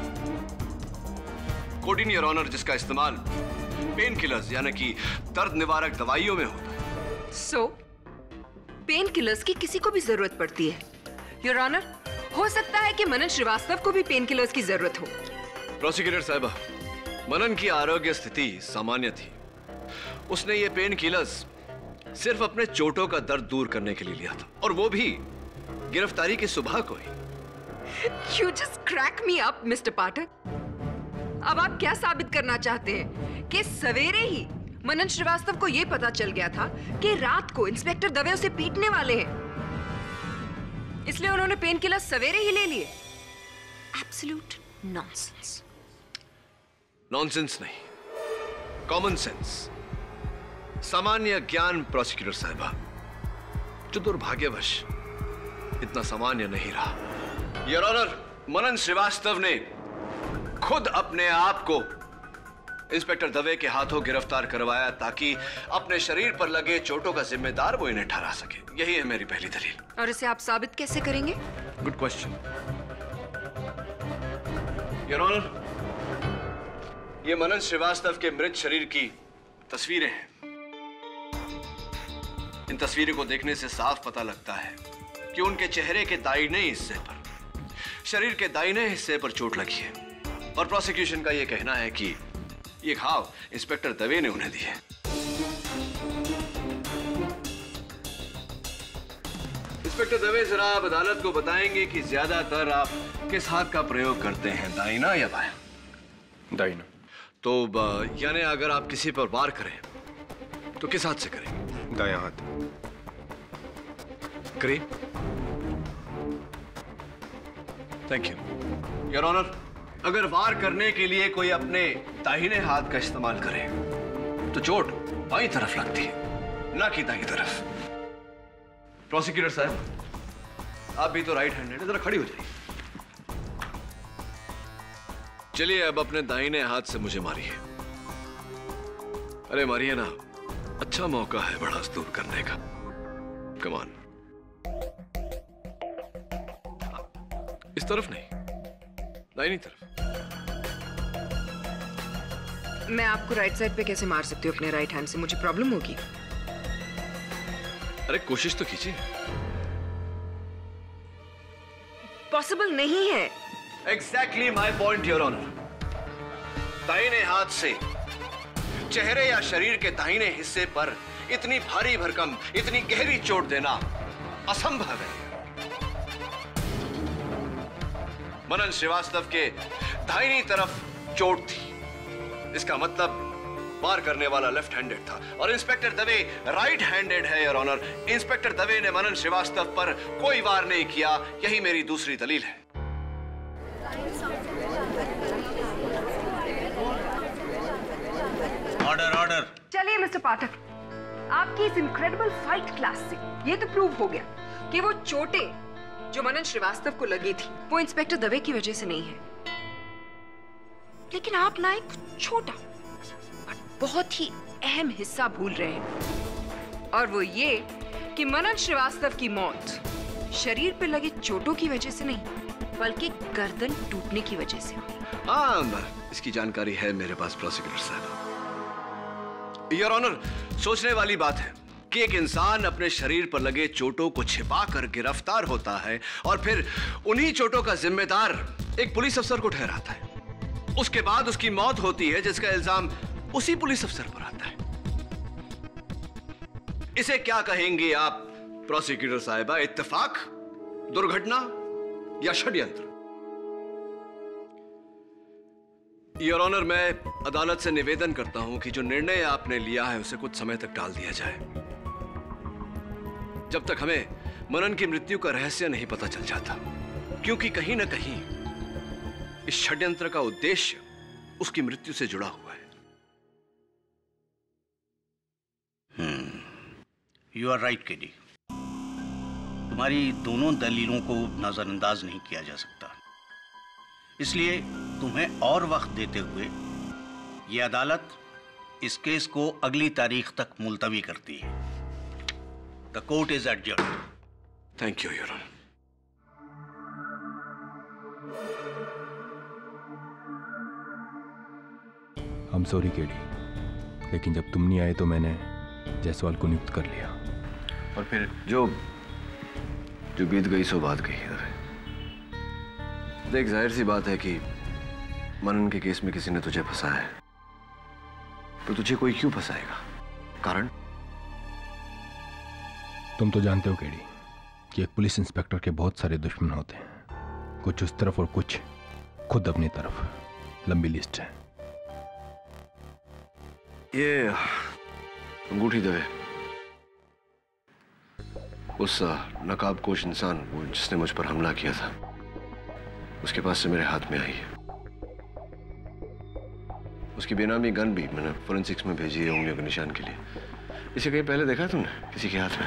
कोडीन योर ऑनर, जिसका इस्तेमाल पेन किलर्स यानी कि दर्द निवारक दवाइयों में होता है। सो पेन किलर्स की किसी को भी जरूरत पड़ती है योर ऑनर। हो सकता है कि मनन श्रीवास्तव को भी पेन किलर्स की जरूरत हो। प्रोसिक्यूटर साहिबा, मनन की आरोग्य स्थिति सामान्य थी। उसने ये पेन किलर्स सिर्फ अपने चोटों का दर्द दूर करने के लिए लिया था, और वो भी गिरफ्तारी की सुबह को ही। You just crack me up, mister Pathak. अब आप क्या साबित करना चाहते हैं कि सवेरे ही मनन श्रीवास्तव को यह पता चल गया था कि रात को इंस्पेक्टर दवे उसे पीटने वाले हैं, इसलिए उन्होंने पेन किलर सवेरे ही ले लिए? Absolute nonsense. नॉनसेंस नहीं, कॉमन सेंस, सामान्य ज्ञान प्रोसिक्यूटर साहिबा, जो दुर्भाग्यवश इतना सामान्य नहीं रहा। योर ऑनर, मनन श्रीवास्तव ने खुद अपने आप को इंस्पेक्टर दवे के हाथों गिरफ्तार करवाया ताकि अपने शरीर पर लगे चोटों का जिम्मेदार वो इन्हें ठहरा सके। यही है मेरी पहली दलील। और इसे आप साबित कैसे करेंगे? Good question your honour. ये मनन श्रीवास्तव के मृत शरीर की तस्वीरें हैं। इन तस्वीरों को देखने से साफ पता लगता है कि उनके चेहरे के दाहिने हिस्से पर, शरीर के दाहिने हिस्से पर चोट लगी है, और प्रोसिक्यूशन का यह कहना है कि ये घाव इंस्पेक्टर दवे ने उन्हें दिए। इंस्पेक्टर दवे, जरा आप अदालत को बताएंगे कि ज्यादातर आप किस हाथ का प्रयोग करते हैं, दाहिना या बायां? दाहिना। तो यानी अगर आप किसी पर वार करें तो किस हाथ से करें? दायां हाथ। करिए। Thank you your honour. अगर वार करने के लिए कोई अपने दाहिने हाथ का इस्तेमाल करे तो चोट बाईं तरफ लगती है, ना कि दाईं तरफ। प्रोसिक्यूटर साहब, आप भी तो राइट हैंडेड हैं, जरा खड़ी हो जाइए। चलिए अब अपने दाहिने हाथ से मुझे मारिए। अरे मारिए ना, अच्छा मौका है बढ़ास दूर करने का। Come on. इस तरफ नहीं, दाहिनी तरफ। मैं आपको राइट साइड पे कैसे मार सकती हूँ अपने राइट हैंड से? मुझे प्रॉब्लम होगी। अरे कोशिश तो कीजिए। पॉसिबल नहीं है। Exactly my point your honour. दाहिने हाथ से चेहरे या शरीर के दाहिने हिस्से पर इतनी भारी भरकम, इतनी गहरी चोट देना असंभव है। मनन श्रीवास्तव के दाहिनी तरफ चोट थी, इसका मतलब वार करने वाला लेफ्ट हैंडेड था और इंस्पेक्टर दवे राइट हैंडेड है योर ऑनर। इंस्पेक्टर दवे ने मनन श्रीवास्तव पर कोई वार नहीं किया, यही मेरी दूसरी दलील है। Order order. चलिए मिस्टर पाठक, आपकी इस इनक्रेडिबल फाइट क्लास से ये तो प्रूव हो गया कि वो चोटें जो मनन श्रीवास्तव को लगी थी वो इंस्पेक्टर दवे की वजह से नहीं है। लेकिन आप ना एक छोटा और बहुत ही अहम हिस्सा भूल रहे हैं, और वो ये कि मनन श्रीवास्तव की मौत शरीर पे लगे चोटों की वजह से नहीं बल्कि गर्दन टूटने की वजह से हुई। इसकी जानकारी है मेरे पास प्रोसिक्यूटर साहब। योर ऑनर, सोचने वाली बात है कि एक इंसान अपने शरीर पर लगे चोटों को छिपाकर गिरफ्तार होता है और फिर उन्हीं चोटों का जिम्मेदार एक पुलिस अफसर को ठहराता है। उसके बाद उसकी मौत होती है जिसका इल्जाम उसी पुलिस अफसर पर आता है। इसे क्या कहेंगे आप प्रोसिक्यूटर साहिबा? इत्तेफाक, दुर्घटना या षड्यंत्र? योर ऑनर, मैं अदालत से निवेदन करता हूं कि जो निर्णय आपने लिया है उसे कुछ समय तक टाल दिया जाए, जब तक हमें मनन की मृत्यु का रहस्य नहीं पता चल जाता, क्योंकि कहीं ना कहीं इस षड्यंत्र का उद्देश्य उसकी मृत्यु से जुड़ा हुआ है। You are right KD. तुम्हारी दोनों दलीलों को नजरअंदाज नहीं किया जा सकता, इसलिए तुम्हें और वक्त देते हुए यह अदालत इस केस को अगली तारीख तक मुलतवी करती है। The court is adjourned. Thank you your honour. I'm sorry KD, लेकिन जब तुम नहीं आए तो मैंने जायसवाल को नियुक्त कर लिया। और फिर जो बीत गई सो बात गई। देख, जाहिर सी बात है कि मनन के केस में किसी ने तुझे फंसाया है, तो तुझे कोई क्यों फंसाएगा? कारण? तुम तो जानते हो केडी कि एक पुलिस इंस्पेक्टर के बहुत सारे दुश्मन होते हैं, कुछ उस तरफ और कुछ खुद अपनी तरफ। लंबी लिस्ट है। ये अंगूठी दवे, उस नकाबपोश इंसान वो जिसने मुझ पर हमला किया था, उसके पास से मेरे हाथ में आई है। उसकी बेनामी गन भी मैंने फोरेंसिक्स में भेजी है उंगलियों के निशान के लिए। इसे कहीं पहले देखा तुमने किसी के हाथ में?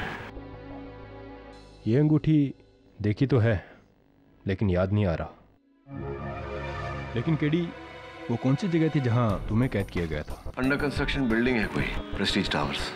ये अंगूठी देखी तो है लेकिन याद नहीं आ रहा। लेकिन केडी, वो कौन सी जगह थी जहां तुम्हें कैद किया गया था? अंडर कंस्ट्रक्शन बिल्डिंग है कोई, प्रेस्टीज टावर्स।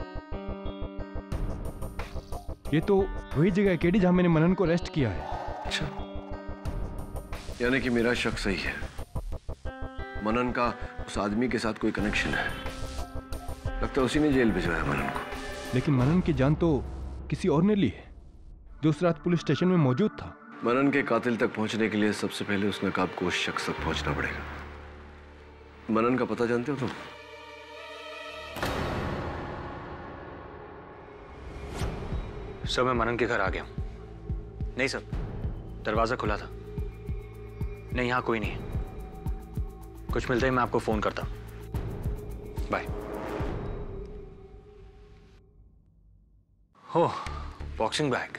ये तो वही जगह है केडी जहां मैंने मनन को अरेस्ट किया है। अच्छा, यानी कि मेरा शक सही है। मनन का उस आदमी के साथ कोई कनेक्शन है। लगता है उसी ने जेल भिजवाया मनन को। लेकिन मनन की जान तो किसी और ने ली है जो उस रात पुलिस स्टेशन में मौजूद था। मनन के कातिल तक पहुंचने के लिए सबसे पहले उस नकाबपोश शख्स तक पहुंचना पड़ेगा। मनन का पता जानते हो तुम? सर, मैं मनन के घर आ गया हूं। नहीं सर, दरवाजा खुला था। नहीं, यहां कोई नहीं। कुछ मिलते ही मैं आपको फोन करता हूं। बाय। हो, बॉक्सिंग बैग।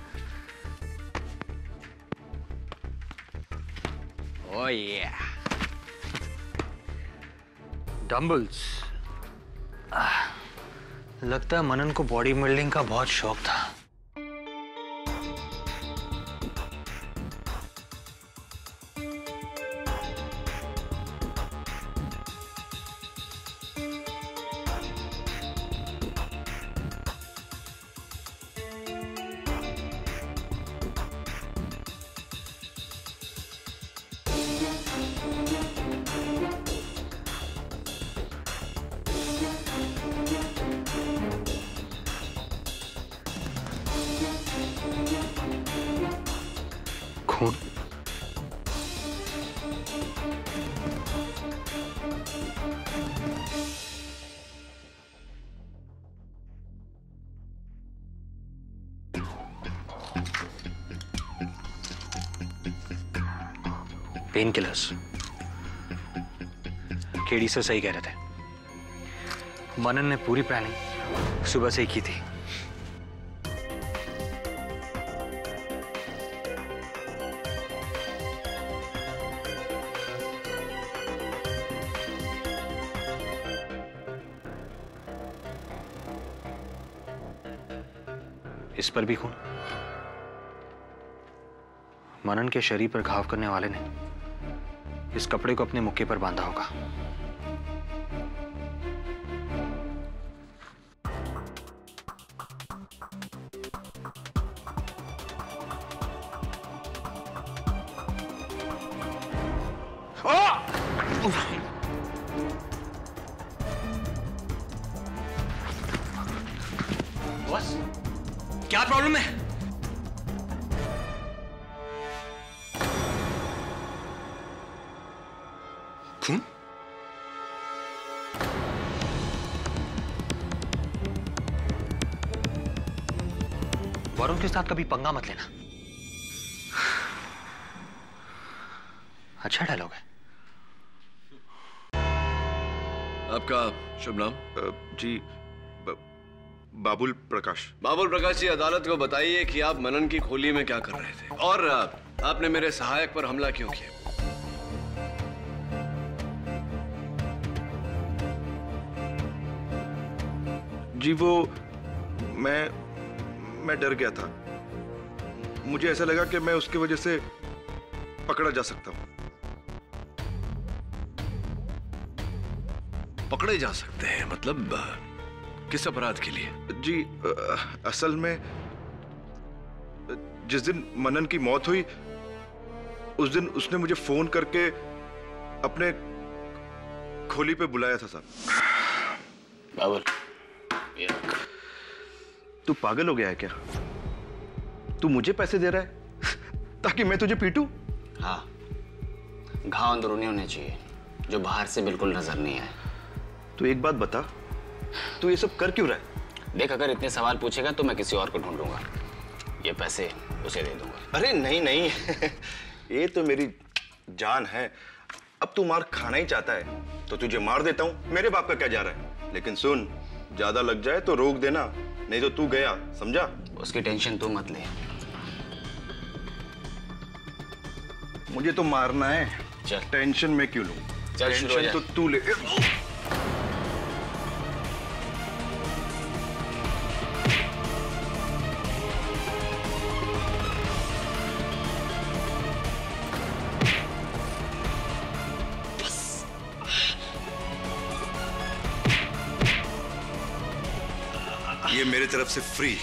ओह या, डंबल्स। लगता है मनन को बॉडी बिल्डिंग का बहुत शौक था। Pain killers. केडी सर सही कह रहे थे, मनन ने पूरी प्लानिंग सुबह से ही की थी। इस पर भी खून। मनन के शरीर पर घाव करने वाले ने इस कपड़े को अपने मुक्के पर बांधा होगा। बॉस, क्या प्रॉब्लम है? खून? वरुण के साथ कभी पंगा मत लेना। अच्छा डायलॉग है। आपका शुभ नाम? जी बाबुल प्रकाश। बाबुल प्रकाश जी, अदालत को बताइए कि आप मनन की खोली में क्या कर रहे थे और आपने मेरे सहायक पर हमला क्यों किया? जी वो मैं डर गया था। मुझे ऐसा लगा कि मैं उसकी वजह से पकड़ा जा सकता हूं। पकड़े जा सकते हैं? मतलब किस अपराध के लिए? जी असल में जिस दिन मनन की मौत हुई उस दिन उसने मुझे फोन करके अपने खोली पे बुलाया था साहब। बाबुल, तू पागल हो गया है क्या? तू मुझे पैसे दे रहा है ताकि मैं तुझे पीटूं? हाँ, घाव अंदरूनी होने चाहिए जो बाहर से बिल्कुल नजर नहीं आए। तू एक बात बता, तू ये सब कर क्यों रहा है? देख, अगर इतने सवाल पूछेगा तो मैं किसी और को ढूंढूंगा। ये पैसे उसे दे दूंगा। अरे नहीं नहीं ये तो मेरी जान है। अब तू मार खाना ही चाहता है तो तुझे मार देता हूं। मेरे बाप का क्या जा रहा है? लेकिन सुन, ज्यादा लग जाए तो रोक देना, नहीं तो तू गया, समझा? उसकी टेंशन तू मत ले। मुझे तो मारना है। चल, टेंशन मैं क्यों लूं? चल, टेंशन तो तू ले। ये मेरे तरफ से फ्री।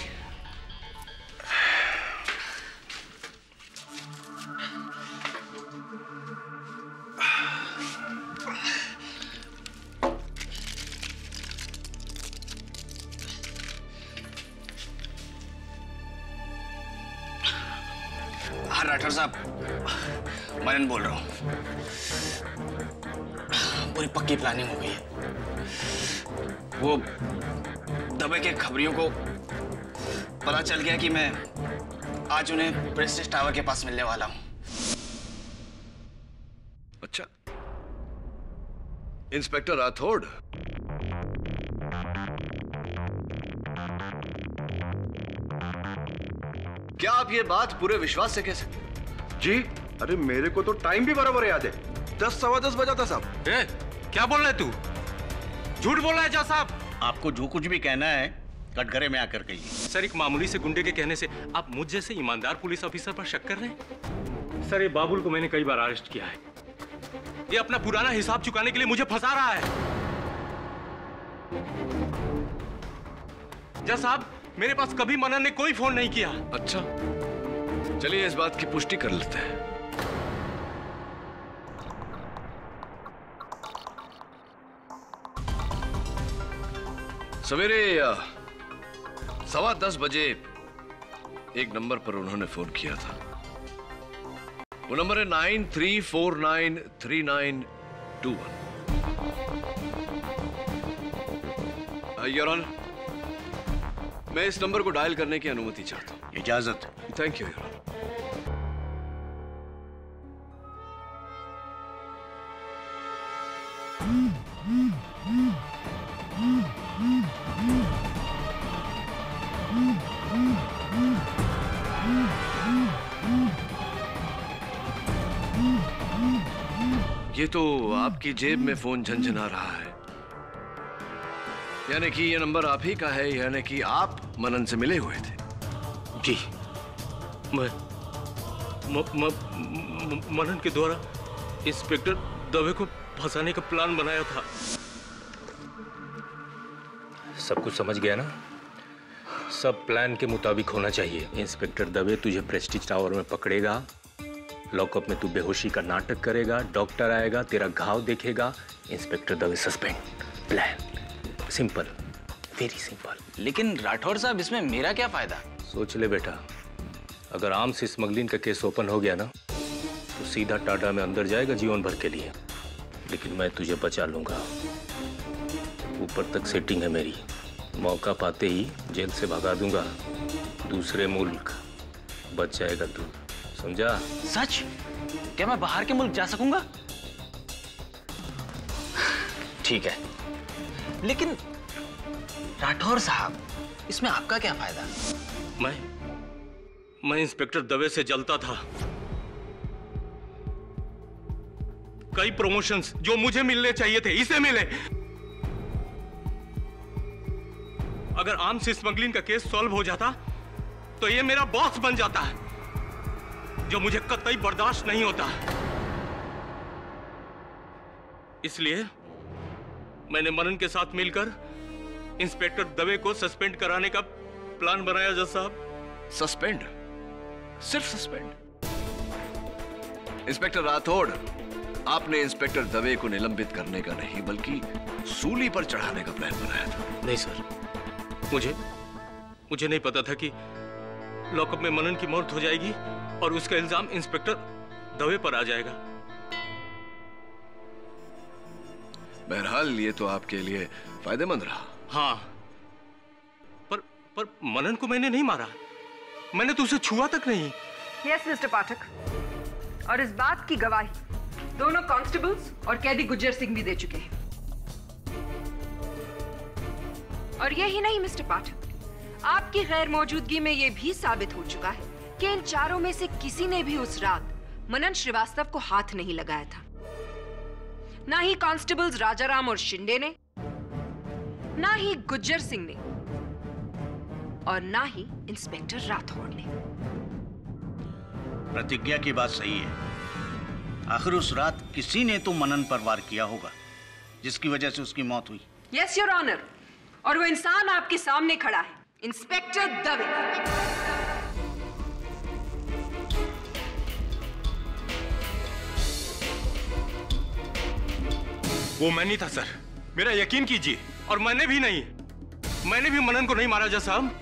हाँ राठौर साहब, मनन बोल रहा हूँ। पूरी पक्की प्लानिंग हो गई है। वो दबे के खबरियों को पता चल गया कि मैं आज उन्हें प्रेस्टीज टावर के पास मिलने वाला हूं। अच्छा, इंस्पेक्टर राठौड़, क्या आप ये बात पूरे विश्वास से कह सकते? जी अरे मेरे को तो टाइम भी बराबर याद है। 10 सवा 10 बजा था साहब। क्या बोल रहा है तू? झूठ बोल रहा है जज साहब। आपको जो कुछ भी कहना है कटघरे में आकर कहिए। सर, एक मामूली से गुंडे के कहने से आप मुझ जैसे ईमानदार पुलिस ऑफिसर पर शक कर रहे हैं? सर, ये बाबुल को मैंने कई बार अरेस्ट किया है। ये अपना पुराना हिसाब चुकाने के लिए मुझे फंसा रहा है। जज साहब, मेरे पास कभी मनन ने कोई फोन नहीं किया। अच्छा, चलिए इस बात की पुष्टि कर लेते हैं। सवेरे 10:15 बजे एक नंबर पर उन्होंने फोन किया था। वो नंबर है 93493921। योर ऑनर, मैं इस नंबर को डायल करने की अनुमति चाहता हूं। इजाजत। Thank you your honour. ये तो आपकी जेब में फोन झनझना रहा है, यानी कि ये नंबर आप ही का है, यानी कि आप मनन से मिले हुए थे। जी, मनन के द्वारा इंस्पेक्टर दवे को फंसाने का प्लान बनाया था। सब कुछ समझ गया ना? सब प्लान के मुताबिक होना चाहिए। इंस्पेक्टर दवे तुझे प्रेस्टीज टावर में पकड़ेगा, लॉकअप में तू बेहोशी का नाटक करेगा, डॉक्टर आएगा, तेरा घाव देखेगा, inspector Dave suspend. Plan simple, very simple. लेकिन राठौर साहब, इसमें मेरा क्या फायदा? सोच ले बेटा, अगर आर्म्स स्मगलिंग का केस ओपन हो गया ना तो सीधा टाटा में अंदर जाएगा जीवन भर के लिए, लेकिन मैं तुझे बचा लूंगा। ऊपर तक सेटिंग है मेरी, मौका पाते ही जेल से भगा दूंगा, दूसरे मुल्क बच जाएगा तू, समझा? सच? क्या मैं बाहर के मुल्क जा सकूंगा? ठीक है, लेकिन राठौर साहब, इसमें आपका क्या फायदा? मैं इंस्पेक्टर दवे से जलता था। कई प्रमोशंस जो मुझे मिलने चाहिए थे इसे मिले। अगर आर्म्स स्मगलिंग का केस सॉल्व हो जाता तो ये मेरा बॉस बन जाता है, जो मुझे कतई बर्दाश्त नहीं होता। इसलिए मैंने मनन के साथ मिलकर इंस्पेक्टर दवे को सस्पेंड कराने का प्लान बनाया। जज साहब, सस्पेंड? सिर्फ सस्पेंड? इंस्पेक्टर राठौड़, आपने इंस्पेक्टर दवे को निलंबित करने का नहीं बल्कि सूली पर चढ़ाने का प्लान बनाया था। नहीं सर, मुझे नहीं पता था कि लॉकअप में मनन की मौत हो जाएगी और उसका इल्जाम इंस्पेक्टर दवे पर आ जाएगा। बहरहाल ये तो आपके लिए फायदेमंद रहा। हाँ, पर मनन को मैंने नहीं मारा, मैंने तो उसे छुआ तक नहीं। यस मिस्टर पाठक, और इस बात की गवाही दोनों कांस्टेबल्स और कैदी गुज्जर सिंह भी दे चुके हैं। और यही नहीं मिस्टर पाठक, आपकी गैर मौजूदगी में यह भी साबित हो चुका है कि इन चारों में से किसी ने भी उस रात मनन श्रीवास्तव को हाथ नहीं लगाया था। ना ही कांस्टेबल्स राजाराम और शिंदे ने, ना ही गुज्जर सिंह ने, और ना ही इंस्पेक्टर राठौड़ ने। प्रतिज्ञा की बात सही है। आखिर उस रात किसी ने तो मनन पर वार किया होगा, जिसकी वजह से उसकी मौत हुई। यस योर ऑनर, और वो इंसान आपके सामने खड़ा है, इंस्पेक्टर दवे। वो मैं नहीं था सर, मेरा यकीन कीजिए। और मैंने भी नहीं, मैंने भी मनन को नहीं मारा। जज साहब,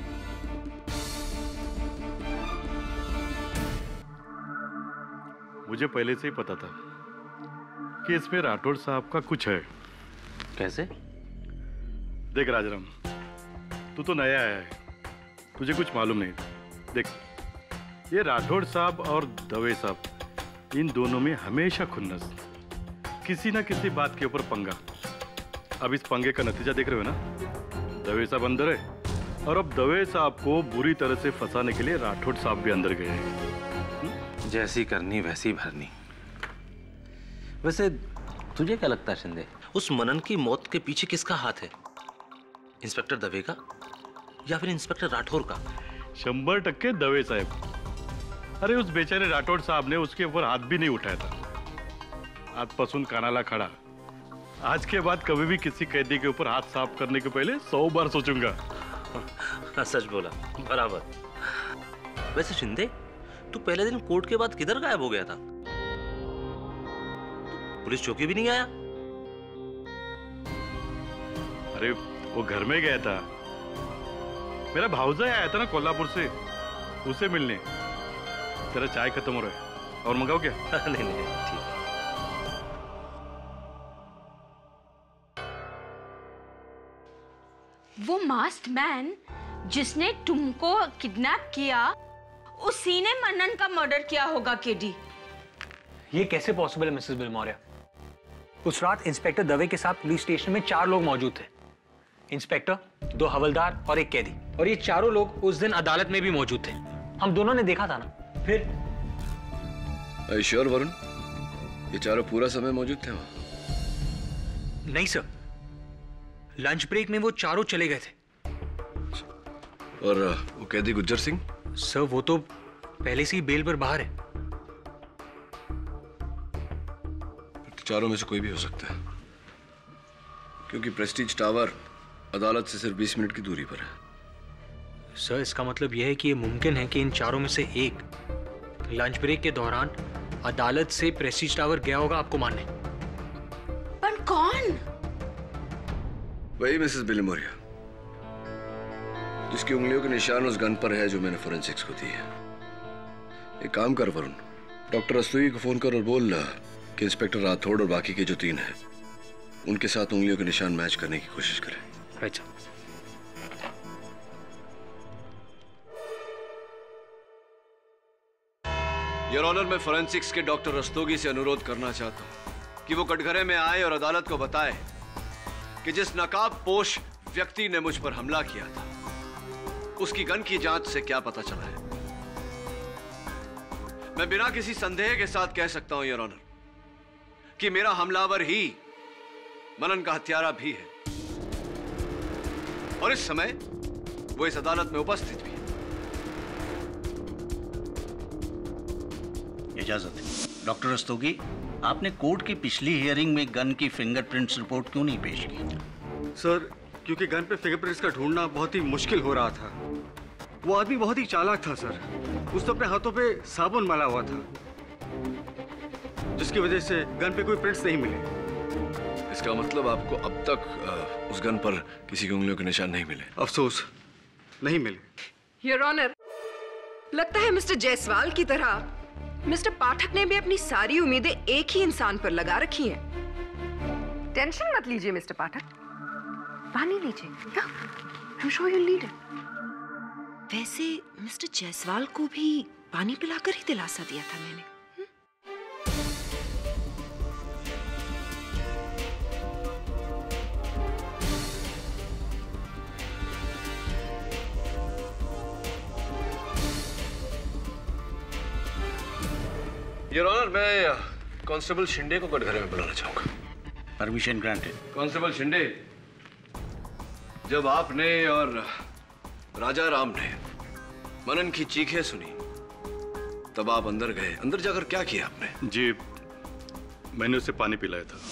मुझे पहले से ही पता था कि इसमें राठौड़ साहब का कुछ है। कैसे? देख राजाराम, तू तो नया आया है, तुझे कुछ मालूम नहीं। देख, ये राठौड़ साहब और दवे साहब, इन दोनों में हमेशा खुन्नस, किसी ना किसी बात के ऊपर पंगा। अब इस पंगे का नतीजा देख रहे हो ना? दवे साहब अंदर है और अब दवे साहब को बुरी तरह से फंसाने के लिए राठौड़ साहब भी अंदर गए हैं। जैसी करनी वैसी भरनी। वैसे तुझे क्या लगता है शिंदे, उस मनन की मौत के पीछे किसका हाथ है? इंस्पेक्टर दवे का या फिर इंस्पेक्टर राठौर का? 100% दवे साहब। अरे उस बेचारे राठौड़ साहब ने उसके ऊपर हाथ भी नहीं उठाया था। आजपासून कानाला खड़ा। आज के बाद कभी भी किसी कैदी के ऊपर हाथ साफ करने के पहले 100 बार सोचूंगा। सच बोला, बराबर। वैसे शिंदे, तू पहले दिन कोर्ट के बाद किधर गायब हो गया था? पुलिस चौकी भी नहीं आया? अरे वो घर में गया था, मेरा भाऊजा आया था ना कोल्हापुर से, उसे मिलने। तेरा चाय खत्म हो रहा है, और मंगाओ क्या? नहीं नहीं, ठीक है। वो मास्क्ड मैन जिसने तुमको किडनैप किया, उसी ने मनन का मर्डर किया होगा केडी। ये कैसे पॉसिबल है मिसेस बिलमौर्या? उस रात इंस्पेक्टर दवे के साथ पुलिस स्टेशन में 4 लोग मौजूद थे। इंस्पेक्टर, 2 हवलदार और 1 कैदी। और ये चारों लोग उस दिन अदालत में भी मौजूद थे। हम दोनों ने देखा था ना। फिर Are you sure, वरुण? ये चारों पूरा समय मौजूद थे वहां? नहीं सर, लंच ब्रेक में वो चारों चले गए थे। और वो कैदी गुज्जर सिंह? सर वो तो पहले से ही बेल पर बाहर है। तो चारों में से कोई भी हो सकता है, क्योंकि प्रेस्टीज टावर अदालत से सिर्फ 20 मिनट की दूरी पर है। सर इसका मतलब यह है कि यह मुमकिन है कि इन चारों में से एक लंच ब्रेक के दौरान अदालत से प्रेस्टीज टावर गया होगा आपको मारने। पर कौन? वही मिसेस बिलिमोरिया, जिसकी उंगलियों के निशान उस गन पर है जो मैंने फोरेंसिक्स को दी है। एक काम कर वरुण, डॉक्टर रस्तोगी को फोन कर और बोल कि इंस्पेक्टर राठौड़ और बाकी के जो 3 हैं उनके साथ उंगलियों के निशान मैच करने की कोशिश करें। अच्छा। योर ऑनर, मैं फोरेंसिक्स के डॉक्टर रस्तोगी से अनुरोध करना चाहता हूं कि वो कटघरे में आए और अदालत को बताए कि जिस नकाबपोश व्यक्ति ने मुझ पर हमला किया था उसकी गन की जांच से क्या पता चला है। मैं बिना किसी संदेह के साथ कह सकता हूं योर ऑनर कि मेरा हमलावर ही मनन का हत्यारा भी है, और इस समय वो इस अदालत में उपस्थित भी है। इजाजत है। डॉक्टर रस्तोगी, आपने कोर्ट की पिछली हियरिंग में गन की फिंगरप्रिंट्स रिपोर्ट क्यों नहीं पेश की? सर, क्योंकि गन पे फिंगरप्रिंट्स का ढूंढना बहुत ही मुश्किल हो रहा था। वो आदमी बहुत ही चालाक था सर। उसने अपने हाथों पे साबुन मला हुआ था, जिसकी वजह से गन पे कोई प्रिंट्स नहीं मिले। इसका मतलब आपको अब तक उस गन पर किसी की उंगलियों के निशान नहीं मिले? अफसोस, नहीं मिले। योर ऑनर, लगता है मिस्टर जायसवाल की तरह मिस्टर पाठक ने भी अपनी सारी उम्मीदें एक ही इंसान पर लगा रखी हैं। टेंशन मत लीजिए मिस्टर पाठक, पानी लीजिए। I'm sure you'll need it. वैसे मिस्टर जायसवाल को भी पानी पिलाकर ही दिलासा दिया था मैंने। योर ऑनर, मैं कांस्टेबल शिंदे को कटघरे में बुलाना चाहूंगा। Permission granted. कांस्टेबल शिंदे, जब आपने और राजा राम ने मनन की चीखें सुनी तब आप अंदर गए। अंदर जाकर क्या किया आपने? जी, मैंने उसे पानी पिलाया था।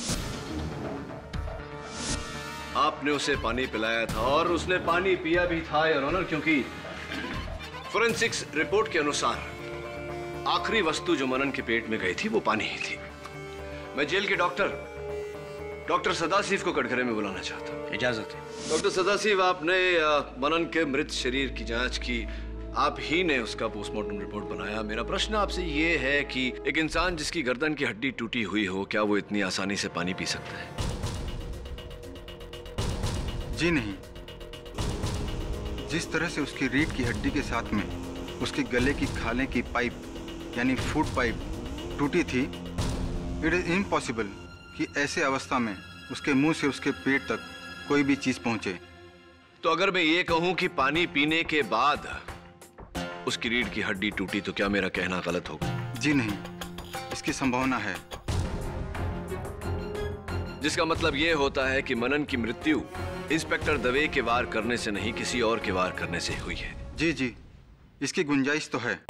आपने उसे पानी पिलाया था और उसने पानी पिया भी था योर ऑनर, क्योंकि फोरेंसिक्स रिपोर्ट के अनुसार आखिरी वस्तु जो मनन के पेट में गई थी वो पानी ही थी। मैं जेल के डॉक्टर सदाशिव को कटघरे में बुलाना चाहता हूँ। इजाजत है। डॉक्टर सदाशिव, आपने मनन के मृत शरीर की जांच की, आप ही ने उसका पोस्टमार्टम रिपोर्ट बनाया। मेरा प्रश्न आपसे ये है कि एक इंसान जिसकी गर्दन की हड्डी टूटी हुई हो, क्या वो इतनी आसानी से पानी पी सकता है? जी नहीं। जिस तरह से उसकी रीढ़ की हड्डी के साथ में उसके गले की खाने की पाइप यानी फूड पाइप टूटी थी, इट इज इम्पॉसिबल कि ऐसे अवस्था में उसके मुंह से उसके पेट तक कोई भी चीज पहुंचे। तो अगर मैं ये कहूं कि पानी पीने के बाद उसकी रीढ़ की हड्डी टूटी, तो क्या मेरा कहना गलत होगा? जी नहीं, इसकी संभावना है। जिसका मतलब यह होता है कि मनन की मृत्यु इंस्पेक्टर दवे के वार करने से नहीं, किसी और के वार करने से हुई है। जी जी, इसकी गुंजाइश तो है।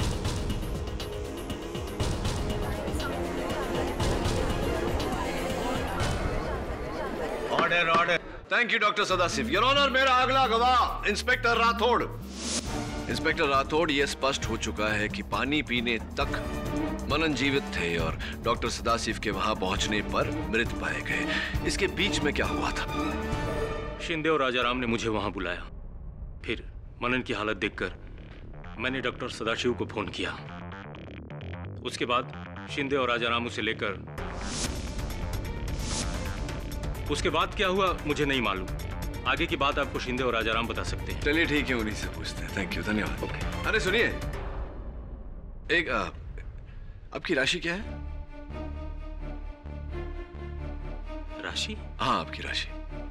Order order. Thank you doctor Sadashiv. Your honour, मेरा अगला गवाह इंस्पेक्टर राठौड़। इंस्पेक्टर राठौड़, यह स्पष्ट हो चुका है कि पानी पीने तक मनन जीवित थे और डॉक्टर सदाशिव के वहां पहुंचने पर मृत पाए गए। इसके बीच में क्या हुआ था? शिंदे और राजाराम ने मुझे वहां बुलाया। फिर मनन की हालत देखकर मैंने डॉक्टर सदाशिव को फोन किया। उसके बाद शिंदे और राजाराम उसे लेकर, उसके बाद क्या हुआ मुझे नहीं मालूम। आगे की बात आपको शिंदे और राजाराम बता सकते हैं। चलिए ठीक है, उन्हीं से पूछते हैं। थैंक यू, धन्यवाद। ओके। अरे सुनिए, आपकी राशि क्या है? राशि? हाँ, आपकी राशि।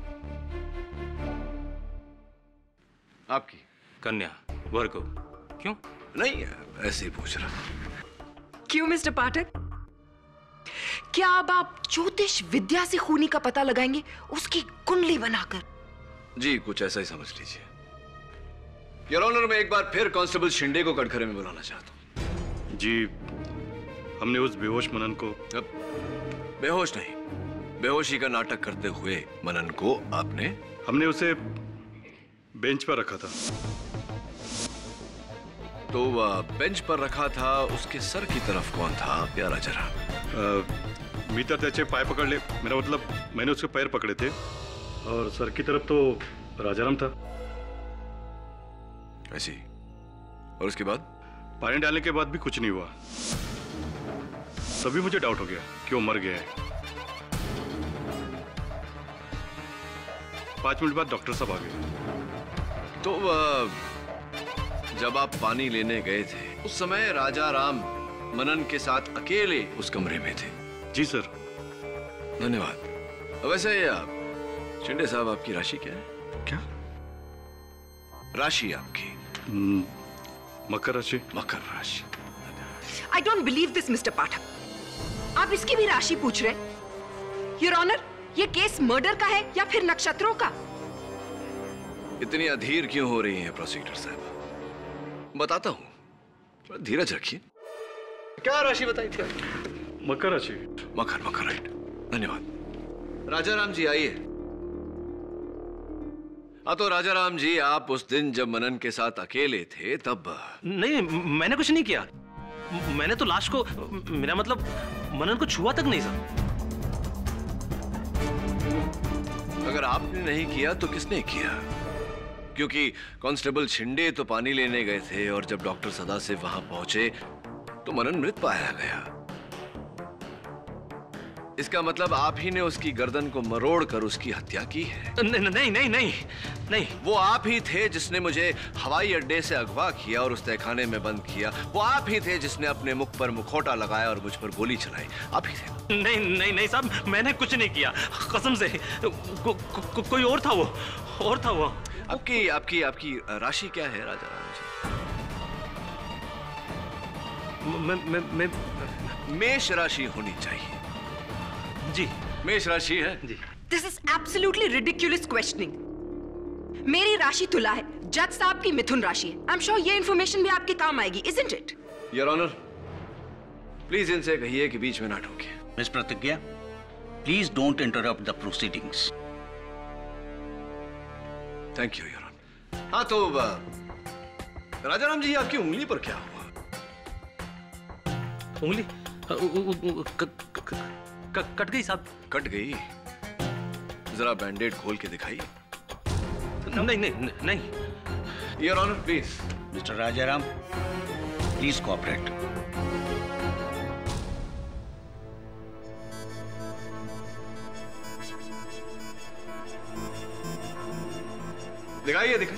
आपकी कन्या, वर्गो। क्यों? नहीं, ऐसे ही पूछ रहा। क्यों मिस्टर पाठक? क्या अब आप ज्योतिष विद्या से खूनी का पता लगाएंगे, उसकी कुंडली बनाकर? जी, कुछ ऐसा ही समझ लीजिए। योर ऑनर, मैं एक बार फिर कांस्टेबल शिंदे को कटघरे में बुलाना चाहता हूँ। जी, हमने उस बेहोश मनन को... बेहोश नहीं, बेहोशी का नाटक करते हुए मनन को आपने... हमने उसे बेंच पर रखा था। तो बेंच पर रखा था, उसके सर की तरफ कौन था प्यारा जरा? मित्र त्याचे पाय पकड़ ले, मेरा मतलब मैंने उसके पैर पकड़े थे, और सर की तरफ तो राजाराम था। ऐसी? और उसके बाद? पानी डालने के बाद भी कुछ नहीं हुआ। तभी मुझे डाउट हो गया कि वो मर गया है। 5 मिनट बाद डॉक्टर साहब आ गए। तो जब आप पानी लेने गए थे उस समय राजाराम मनन के साथ अकेले उस कमरे में थे? जी सर। धन्यवाद। वैसे शिंदे साहब, आपकी राशि क्या है? क्या राशि आपकी? मकर राशि। मकर राशि। I don't believe this mister Pathak, आप इसकी भी राशि पूछ रहे? योर ऑनर, ये केस मर्डर का है या फिर नक्षत्रों का? इतनी अधीर क्यों हो रही हैं प्रोसिक्यूटर साहब? बताता हूं, थोड़ा धीरज रखिए। क्या राशि बताई थी? मकर राशि। मकर, राइट। धन्यवाद। राजाराम जी आइए। तो राजाराम जी, आप उस दिन जब मनन के साथ अकेले थे तब... नहीं, मैंने कुछ नहीं किया। मैंने तो लाश को, मेरा मतलब मनन को छुआ तक नहीं सर। अगर आपने नहीं किया तो किसने किया? क्योंकि कांस्टेबल शिंदे तो पानी लेने गए थे और जब डॉक्टर सदाशिव वहां पहुंचे तो मनन मृत पाया गया। इसका मतलब आप ही ने उसकी गर्दन को मरोड़ कर उसकी हत्या की है? नहीं। वो आप ही थे जिसने मुझे हवाई अड्डे से अगवा किया और उस तहखाने में बंद किया। वो आप ही थे जिसने अपने मुख पर मुखौटा लगाया और मुझ पर गोली चलाई। आप ही थे। नहीं साहब, मैंने कुछ नहीं किया, कसम से। कोई और था वो। आपकी राशि क्या है राजाराम जी? मेष राशि होनी चाहिए। जी, मेष राशि है। जी। This is absolutely ridiculous questioning. मेरी राशि तुला है, जज साहब की मिथुन राशि है। आई एम श्योर ये इंफॉर्मेशन भी आपके काम आएगी, isn't it? Your honour, please इनसे कहिए कि बीच में ना टोके। Miss Pratigya, please don't interrupt the proceedings. Thank you your honour. हाँ तो राजाराम जी, आपकी उंगली पर क्या हुआ? उंगली कट गई साहब। कट गई? जरा बैंडेड खोल के दिखाइए। नहीं। Your honour please. Mister Rajaram, please cooperate. दिखाइए।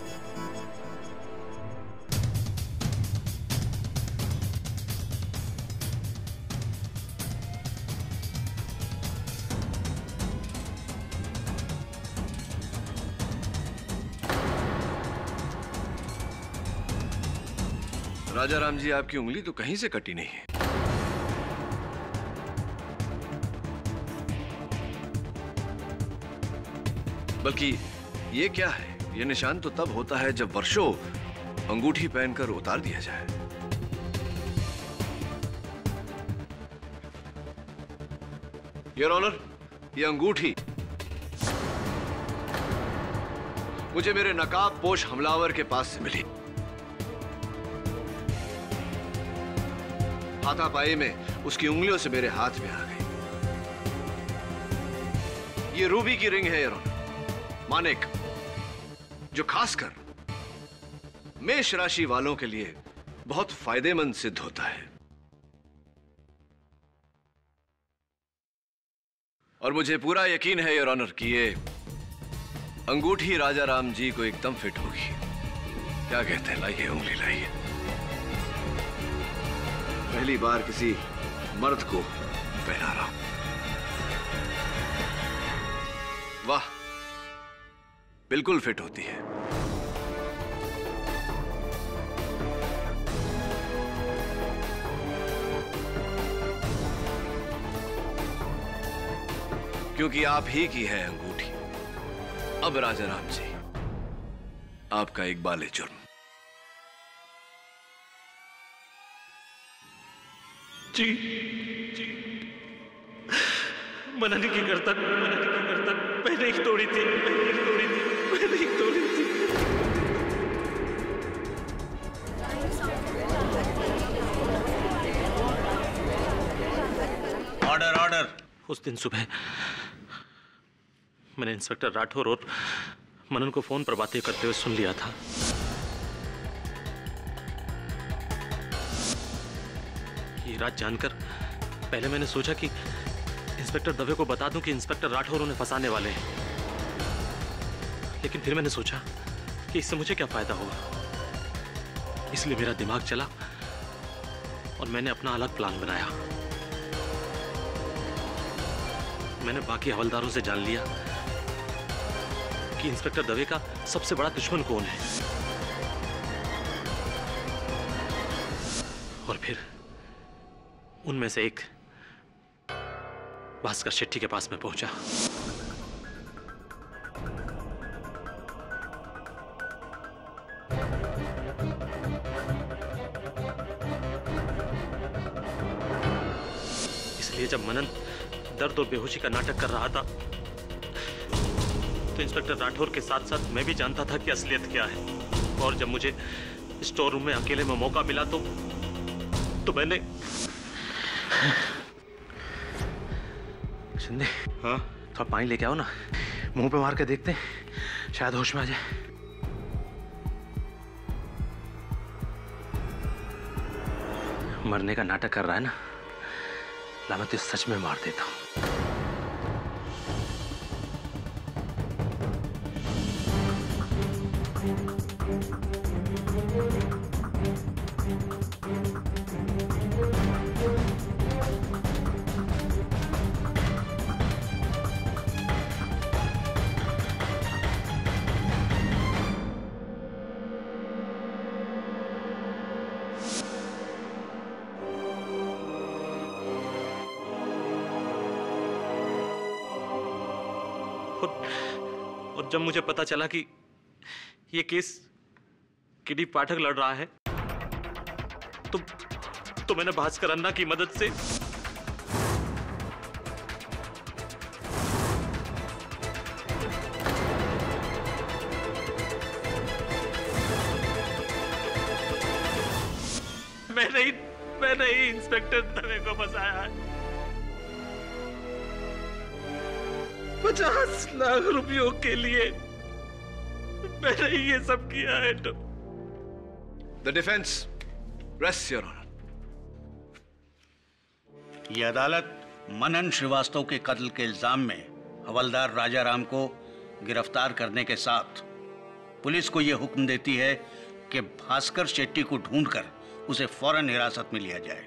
राजाराम जी, आपकी उंगली तो कहीं से कटी नहीं है। बल्कि ये क्या है? ये निशान तो तब होता है जब वर्षों अंगूठी पहनकर उतार दिया जाए। योर ऑनर, ये अंगूठी मुझे मेरे नकाबपोश हमलावर के पास से मिली। हाथापाई में उसकी उंगलियों से मेरे हाथ में आ गई। ये रूबी की रिंग है योर ऑनर, मानिक, जो खासकर मेष राशि वालों के लिए बहुत फायदेमंद सिद्ध होता है। और मुझे पूरा यकीन है योर ऑनर कि ये अंगूठी राजाराम जी को एकदम फिट होगी। क्या कहते हैं? लाइए उंगली लाइए। पहली बार किसी मर्द को पहना रहा हूं। वाह, बिल्कुल फिट होती है। क्योंकि आप ही की है अंगूठी। अब राजा राम जी, आपका इकबाल जुर्म। जी जी, मना नहीं की करता, मैंने ही तोड़ी थी, मैंने ही तोड़ी थी। Order order. उस दिन सुबह मैंने इंस्पेक्टर राठौर और मनन को फोन पर बातें करते हुए सुन लिया था। ये रात जानकर पहले मैंने सोचा कि इंस्पेक्टर दवे को बता दूं कि इंस्पेक्टर राठौर उन्हें फंसाने वाले हैं, लेकिन फिर मैंने सोचा कि इससे मुझे क्या फायदा होगा। इसलिए मेरा दिमाग चला और मैंने अपना अलग प्लान बनाया। मैंने बाकी हवलदारों से जान लिया कि इंस्पेक्टर दवे का सबसे बड़ा दुश्मन कौन है, और फिर उनमें से एक भास्कर शेट्टी के पास में पहुंचा। इसलिए जब मनन दर्द और बेहोशी का नाटक कर रहा था तो इंस्पेक्टर राठौर के साथ साथ मैं भी जानता था कि असलियत क्या है। और जब मुझे स्टोर रूम में अकेले में मौका मिला तो मैंने शिंदे, हाँ, थोड़ा पानी लेके आओ ना, मुंह पे मार के देखते हैं, शायद होश में आ जाए। मरने का नाटक कर रहा है ना, ला मैं तो सच में मार देता हूं। और जब मुझे पता चला कि ये केस केडी पाठक लड़ रहा है तो मैंने भास्कर अन्ना की मदद से मैंने ही इंस्पेक्टर दवे को फंसाया है। 50 लाख रुपयों के लिए मैंने ये सब किया है। तो the defence rest your honour. यह अदालत मनन श्रीवास्तव के कत्ल के इल्जाम में हवलदार राजा राम को गिरफ्तार करने के साथ पुलिस को यह हुक्म देती है कि भास्कर शेट्टी को ढूंढकर उसे फौरन हिरासत में लिया जाए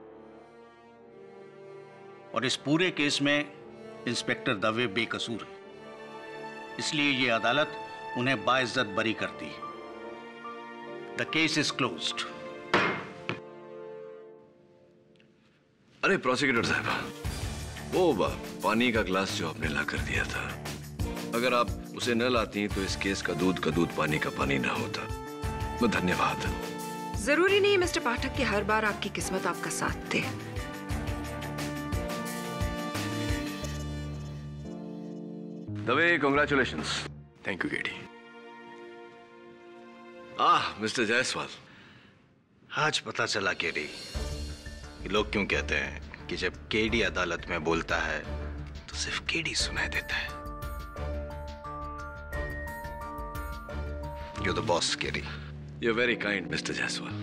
और इस पूरे केस में इंस्पेक्टर दवे बेकसूर है, इसलिए यह अदालत उन्हें बाइज्जत बरी करती है। The case is closed. अरे प्रोसिक्यूटर साहब, वो पानी का ग्लास जो आपने ला कर दिया था, अगर आप उसे न लाती तो इस केस का दूध पानी का पानी ना होता। मैं धन्यवाद। जरूरी नहीं मिस्टर पाठक कि हर बार आपकी किस्मत आपका साथ दे। Dave, congratulations. Thank you KD. Mister Jaiswal, आज पता चला केडी कि लोग क्यों कहते हैं कि जब केडी अदालत में बोलता है तो सिर्फ केडी सुनाई देता है। You're the boss, KD. You're very kind, Mr. Jaiswal.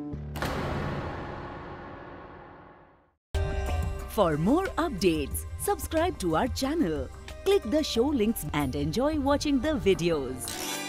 For more updates, subscribe to our channel, click the show links and enjoy watching the videos.